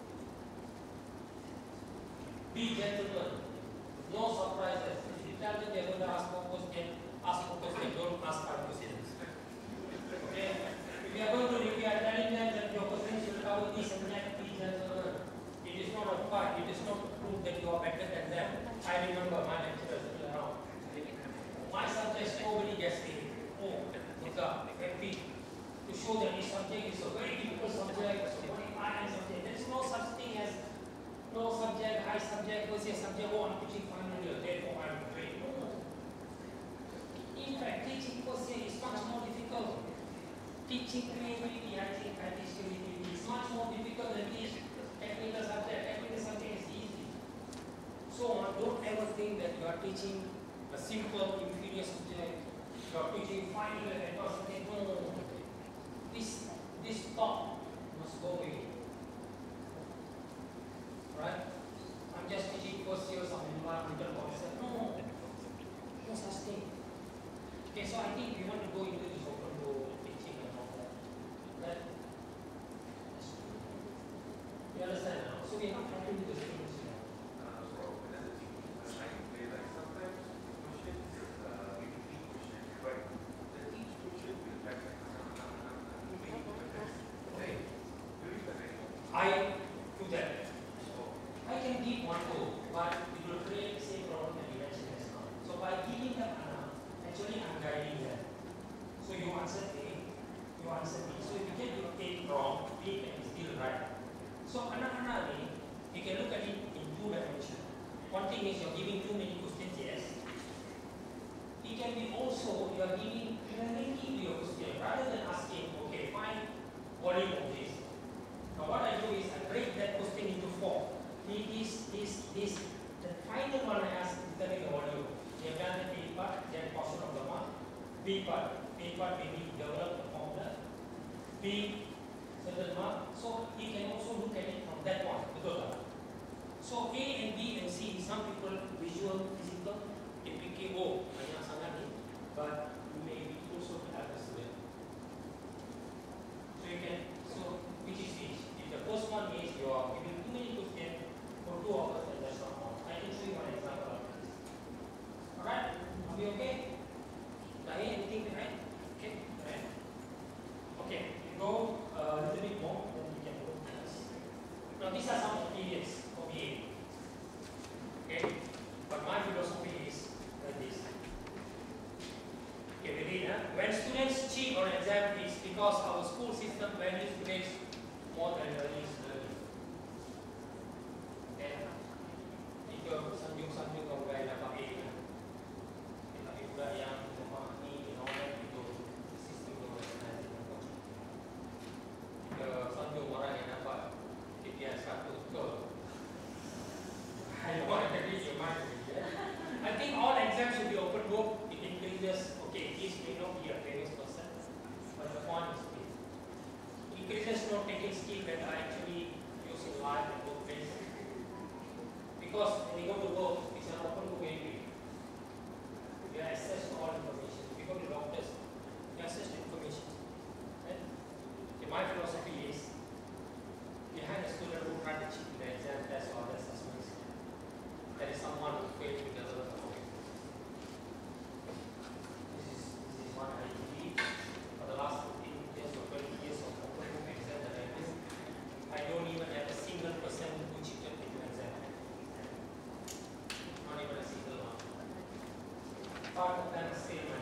Speaker 2: Be gentlemen. No surprises. If you tell them they're going to ask for question, don't ask hard questions. Okay? If you are telling them that your questions will cover this and that, be gentlemen. It is not a fight. It is not to prove that you are better than them. I remember my lecturers around. My subject, nobody gets it. Oh, happy to show that this subject is a very difficult subject, it's a very high subject. There is no such thing as no subject, high subject, versus subject, oh, I'm teaching final year, therefore I'm great. No. In fact, teaching first year is much more difficult. Teaching creativity, I teach creativity, is much more difficult than teach technical subject. Technical subject is easy. So don't ever think that you are teaching a simple, inferior subject. You are teaching final year, advanced subject. No. This thought must go away. Right? I'm just teaching first year some environmental concept. No. No such thing. Okay, so I think we want to go into this open door teaching and all that. Right? You understand now? So we are not talking to the students here.
Speaker 7: So another thing, I feel like sometimes question is repeating question, but each question will like
Speaker 2: Okay. I do that. I can give one goal, but it will create the same problem that you mentioned just now. So by giving them actually I'm guiding them. So you answer A, you answer B. So if you get your A wrong, B can be still right. So another you can look at it in two dimensions. One thing is you're giving too many questions, yes. It can be also you are giving clarity to your question rather than asking, okay, find volume of this. Now what I do is I break that question into four. This. The final one I ask is the volume. You have done the A part, that portion of the one. B part maybe develop the formula. B certain mark. So you can also look at it from that one, betul. So A and B and C, some people visual, physical, they pick oh, banyak sangat ni, but you may also have a student. So you can, which is which? If the first one is you are giving too many questions for 2 hours and that's not one. I can show you one example of this. Alright? Are we okay? Lain, anything behind? Okay, right? Okay, we go a little bit more, then we can go to this. Now these are some opinions for BA. Okay? But my philosophy is like this. Okay, we read, when students cheat on exam, it's because our school system values grades more than learning. Itu sanjung-sanjung kau gaya nak pakai tapi pula yang memahami orang itu sistem organisasi jika sanjung orang yang dapat KPI 100 betul I don't want to read your mind I think all exams should be open book. It increases, okay, this may not be a famous person, but the point is this. Increases note-taking skill that are actually used in life and workplace. Because when you go to work, it's an open book entry. You have access to all information. If you go to doctors, you have access to information. Right? Okay, my philosophy is, behind a student who tried to cheat the exam test or the assessments, there is someone who failed to develop the topic. This is what I believe. For the last 15 years or 20 years of open book exam that I do, I don't even have a single person who cheated in the exam. Not even a single one. Part of them say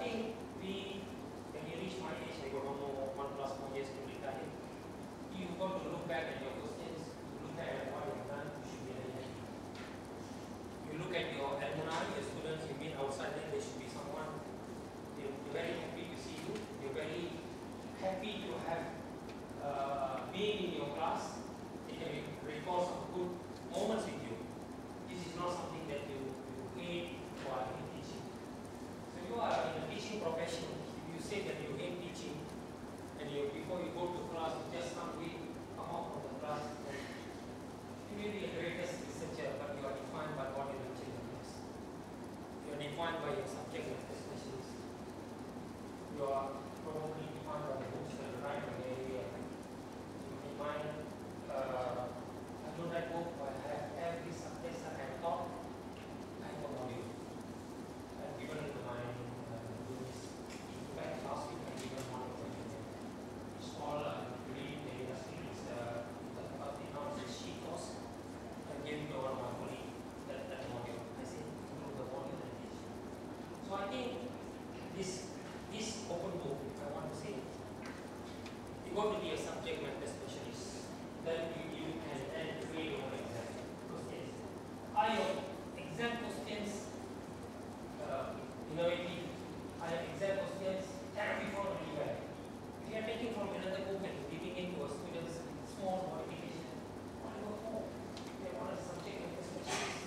Speaker 2: think when you reach my age, I got no 1 plus more years to retire. You've got to look back at your questions, look at what you've done, you should be very happy. You look at your alumni, your students you meet outside there, they should be someone, they're very happy to see you, they're very happy to have been in your class, they can recall some good moments with you. This is not something that you hate while in teaching. So you are in a teaching profession, if you say that you hate teaching, and before you go to class, you just can't wait to come out from the class. You may be a greatest researcher, but you are defined by what you lecture in the class. You are defined by your subject matter specialist. You are probably defined by the books that you write in the area. You define, I don't write book, but I have every subject that I taught. I have a module. I have given it to my students. In fact, last week I given one of them. It's all read the industry. It's now it's a sheet course. I gave it to one of my colleagues that module. I said, improve the module and teach. So I think this open book, I want to say, you got to be a subject matter specialist. Then you can then create your own exam questions. Are your exam questions innovative? Are your exam questions can be found anywhere? If you are taking from another book and giving it to a student's small modification, what do you hope? They want a subject matter specialist.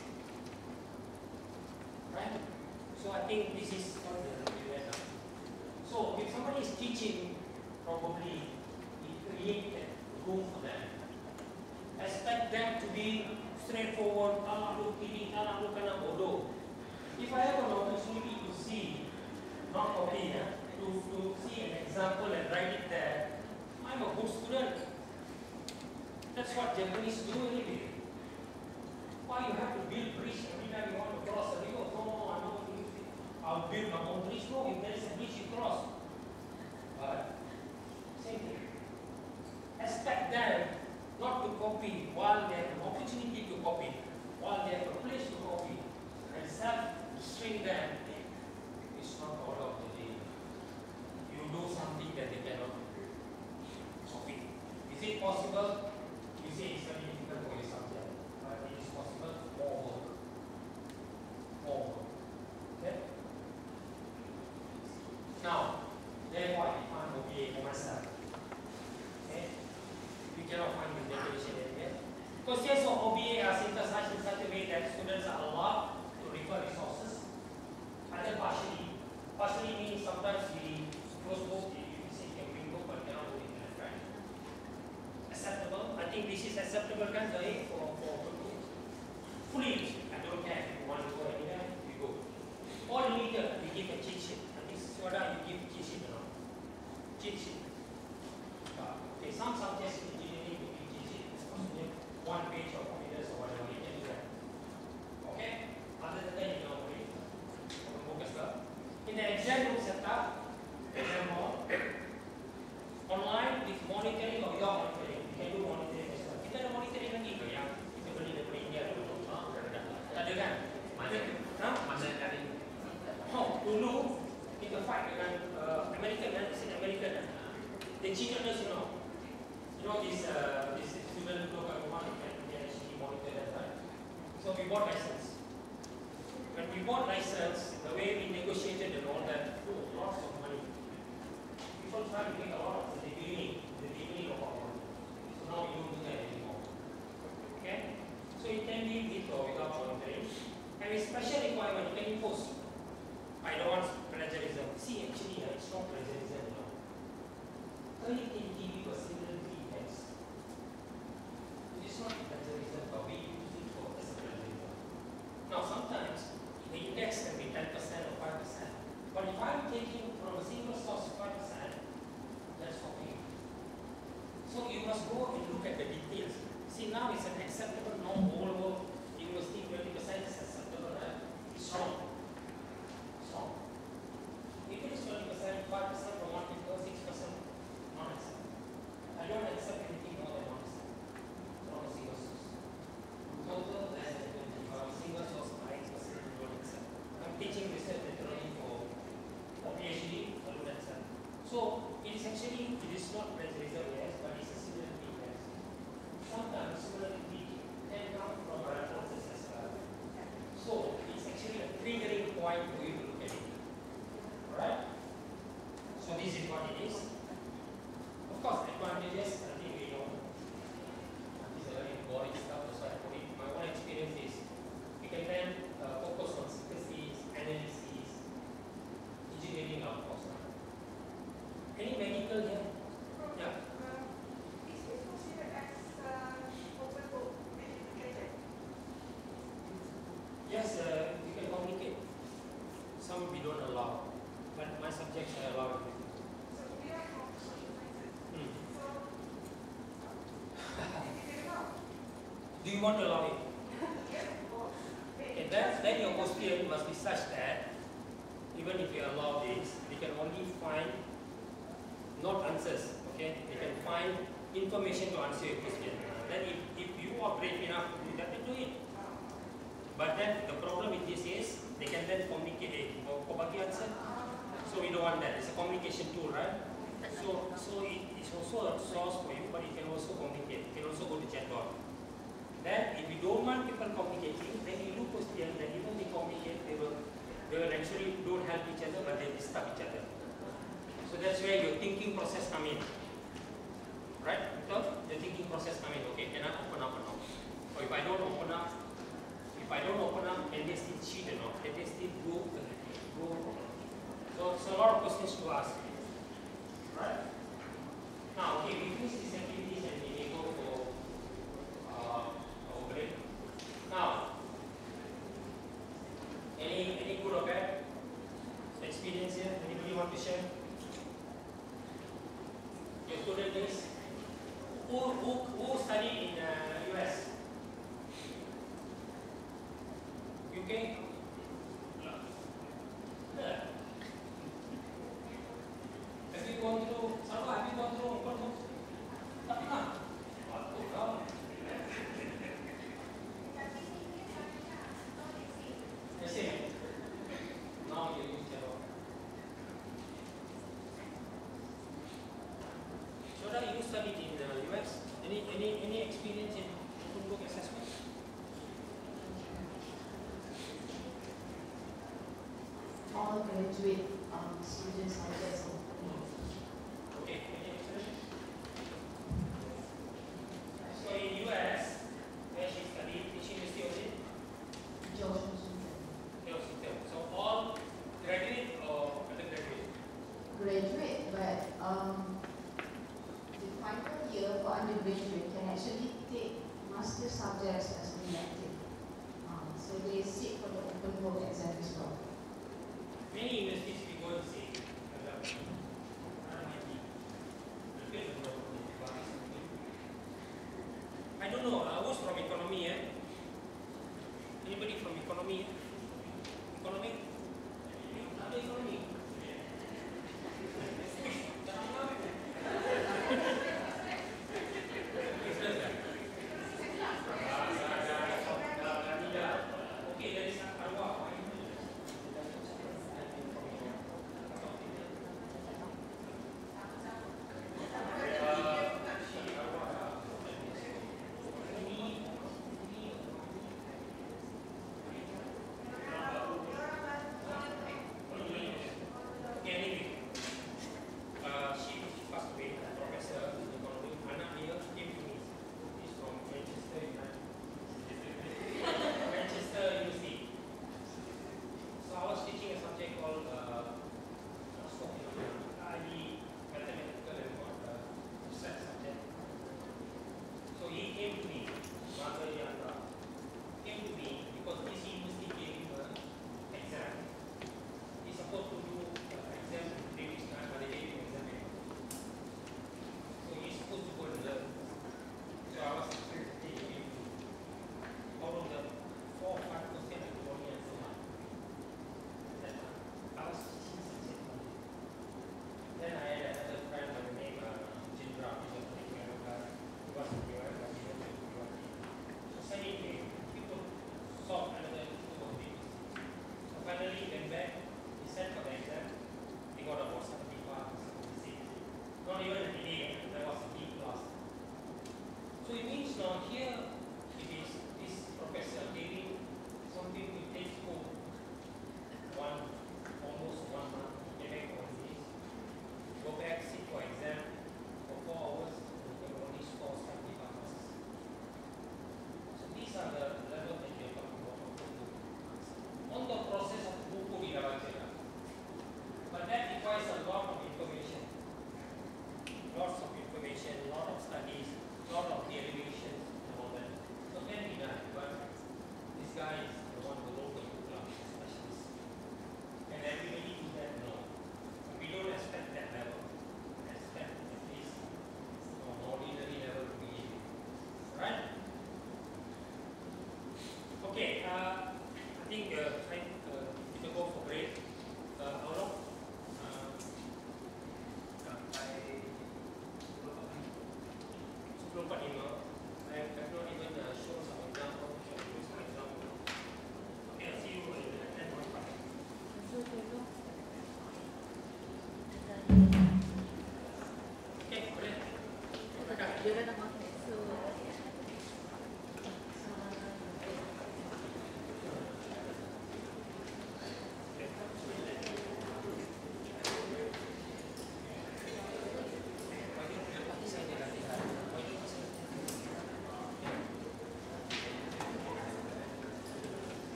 Speaker 2: Right? So I think this is what the better. So if somebody is teaching, probably we create a room for them. Expect them to be straightforward, tak nak look kiri, tak nak look kanan, bodoh. If I have an opportunity to see, not copy, to see an example and write it there, I'm a good student. That's what Japanese do anyway. Why you have to build bridge every time you want to cross a river? No, I don't think I'll build my own bridge. No, if there is a bridge, you cross. Same thing. Expect them not to copy while they have an opportunity to copy, while they have a place to copy, and self-restrain them. It's not order of the day. You do something that they cannot copy. Is it possible? You say it's very difficult for your subject, but it is possible. More work. More work. Okay? Now, therefore I define OBA for myself. Okay? We cannot find the definition anywhere. Questions of OBA are synthesized in such a way that students are allowed to refer resources. Either partially. Partially means sometimes we close book, you say you can bring book, but cannot do it, right? Acceptable. I think this is acceptable, kan? For fully. I don't care if you want to go anywhere, we go. All media, we give a cheat sheet. I think Swada, you give cheat sheet or not? Cheat sheet. Okay, some subjects in engineering will be cheat sheet. One page of computers or whatever, you can do that. Okay? Other than that, you don't worry. Focus up. In the exam room setup, exam hall, online with monitoring or without monitoring, you can do monitoring as well. Kita ada monitoring lagi ke yang kita beli daripada India dulu? Tak ada kan? Mana dari? Dulu kita fight dengan American kan? American kan? They cheated us, you know. You know this student who look at one and they actually monitor that, right? So we bought license. When we bought license, the way we negotiated and all that, lots of money. People try to make a lot of the beginning of our work. So now we don't do that anymore. Okay? So it can be with or without monitoring. And with special requirement, you can impose. I don't want plagiarism. See, actually, it's not plagiarism. You know. 30 TV was similar to events. It is not plagiarism, but we use it for as a plagiarism. Now, sometimes the index can be 10% or 5%. Do you want to allow it? Okay, then your question must be such that even if you allow this, they can only find not answers. Okay, they can find information to answer your question. Then if you are brave enough to do that, then do it. But then the problem with this is they can then communicate kau bagi answer. So we don't want that. It's a communication tool, right? So it's also a source for you, but it can also communicate. It can also go to chatbot. Then if you don't want people communicating, then you do question that even they communicate, they will actually don't help each other, but they disturb each other. So that's where your thinking process come in. Right? Because the thinking process come in. Okay, can I open up or not? Or if I don't open up, can they still cheat or not? Can they still go? So a lot of questions to ask. Right? Now, okay, we finish these activities and we may go for our break. Now, any good or bad experience here? Anybody want to share? Your student days? Who studied in US? UK? Yeah. Have you gone through, Salwa, have you gone through Hong Kong? Tak pernah. Waktu kau. Yes, sir. Now you use your. Shoda, you studied in the US. Any experience in open book assessment?
Speaker 4: All graduate students are just
Speaker 2: Okay, any explanation? So in US, where she studied, which university was it?
Speaker 4: George Washington.
Speaker 2: So all graduate or undergraduate?
Speaker 4: Graduate, but the final year for undergraduate can actually take master subjects as an elective. So they sit for the open book exam as well.
Speaker 2: Many universities we go and see. I don't know. I was from economy. Anybody from economy? Economy? Ada economy.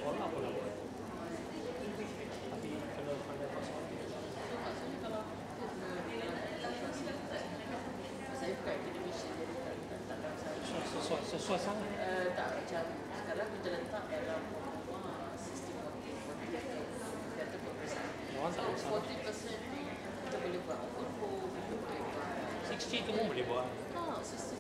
Speaker 2: sekolah pun nak buat. Tapi kena pandai bahasa Inggeris.
Speaker 8: So maksudnya kalau saya bukan akademisi jadi tak dalam saya.
Speaker 2: Sesuai sangat.
Speaker 8: Tak macam sekarang kita letak dalam sistem voting kata peperiksaan.
Speaker 2: Orang tak
Speaker 8: So
Speaker 2: ada
Speaker 8: 40% kita boleh buat open vote, kita boleh buat
Speaker 2: 60 tu pun boleh buat.
Speaker 8: sistem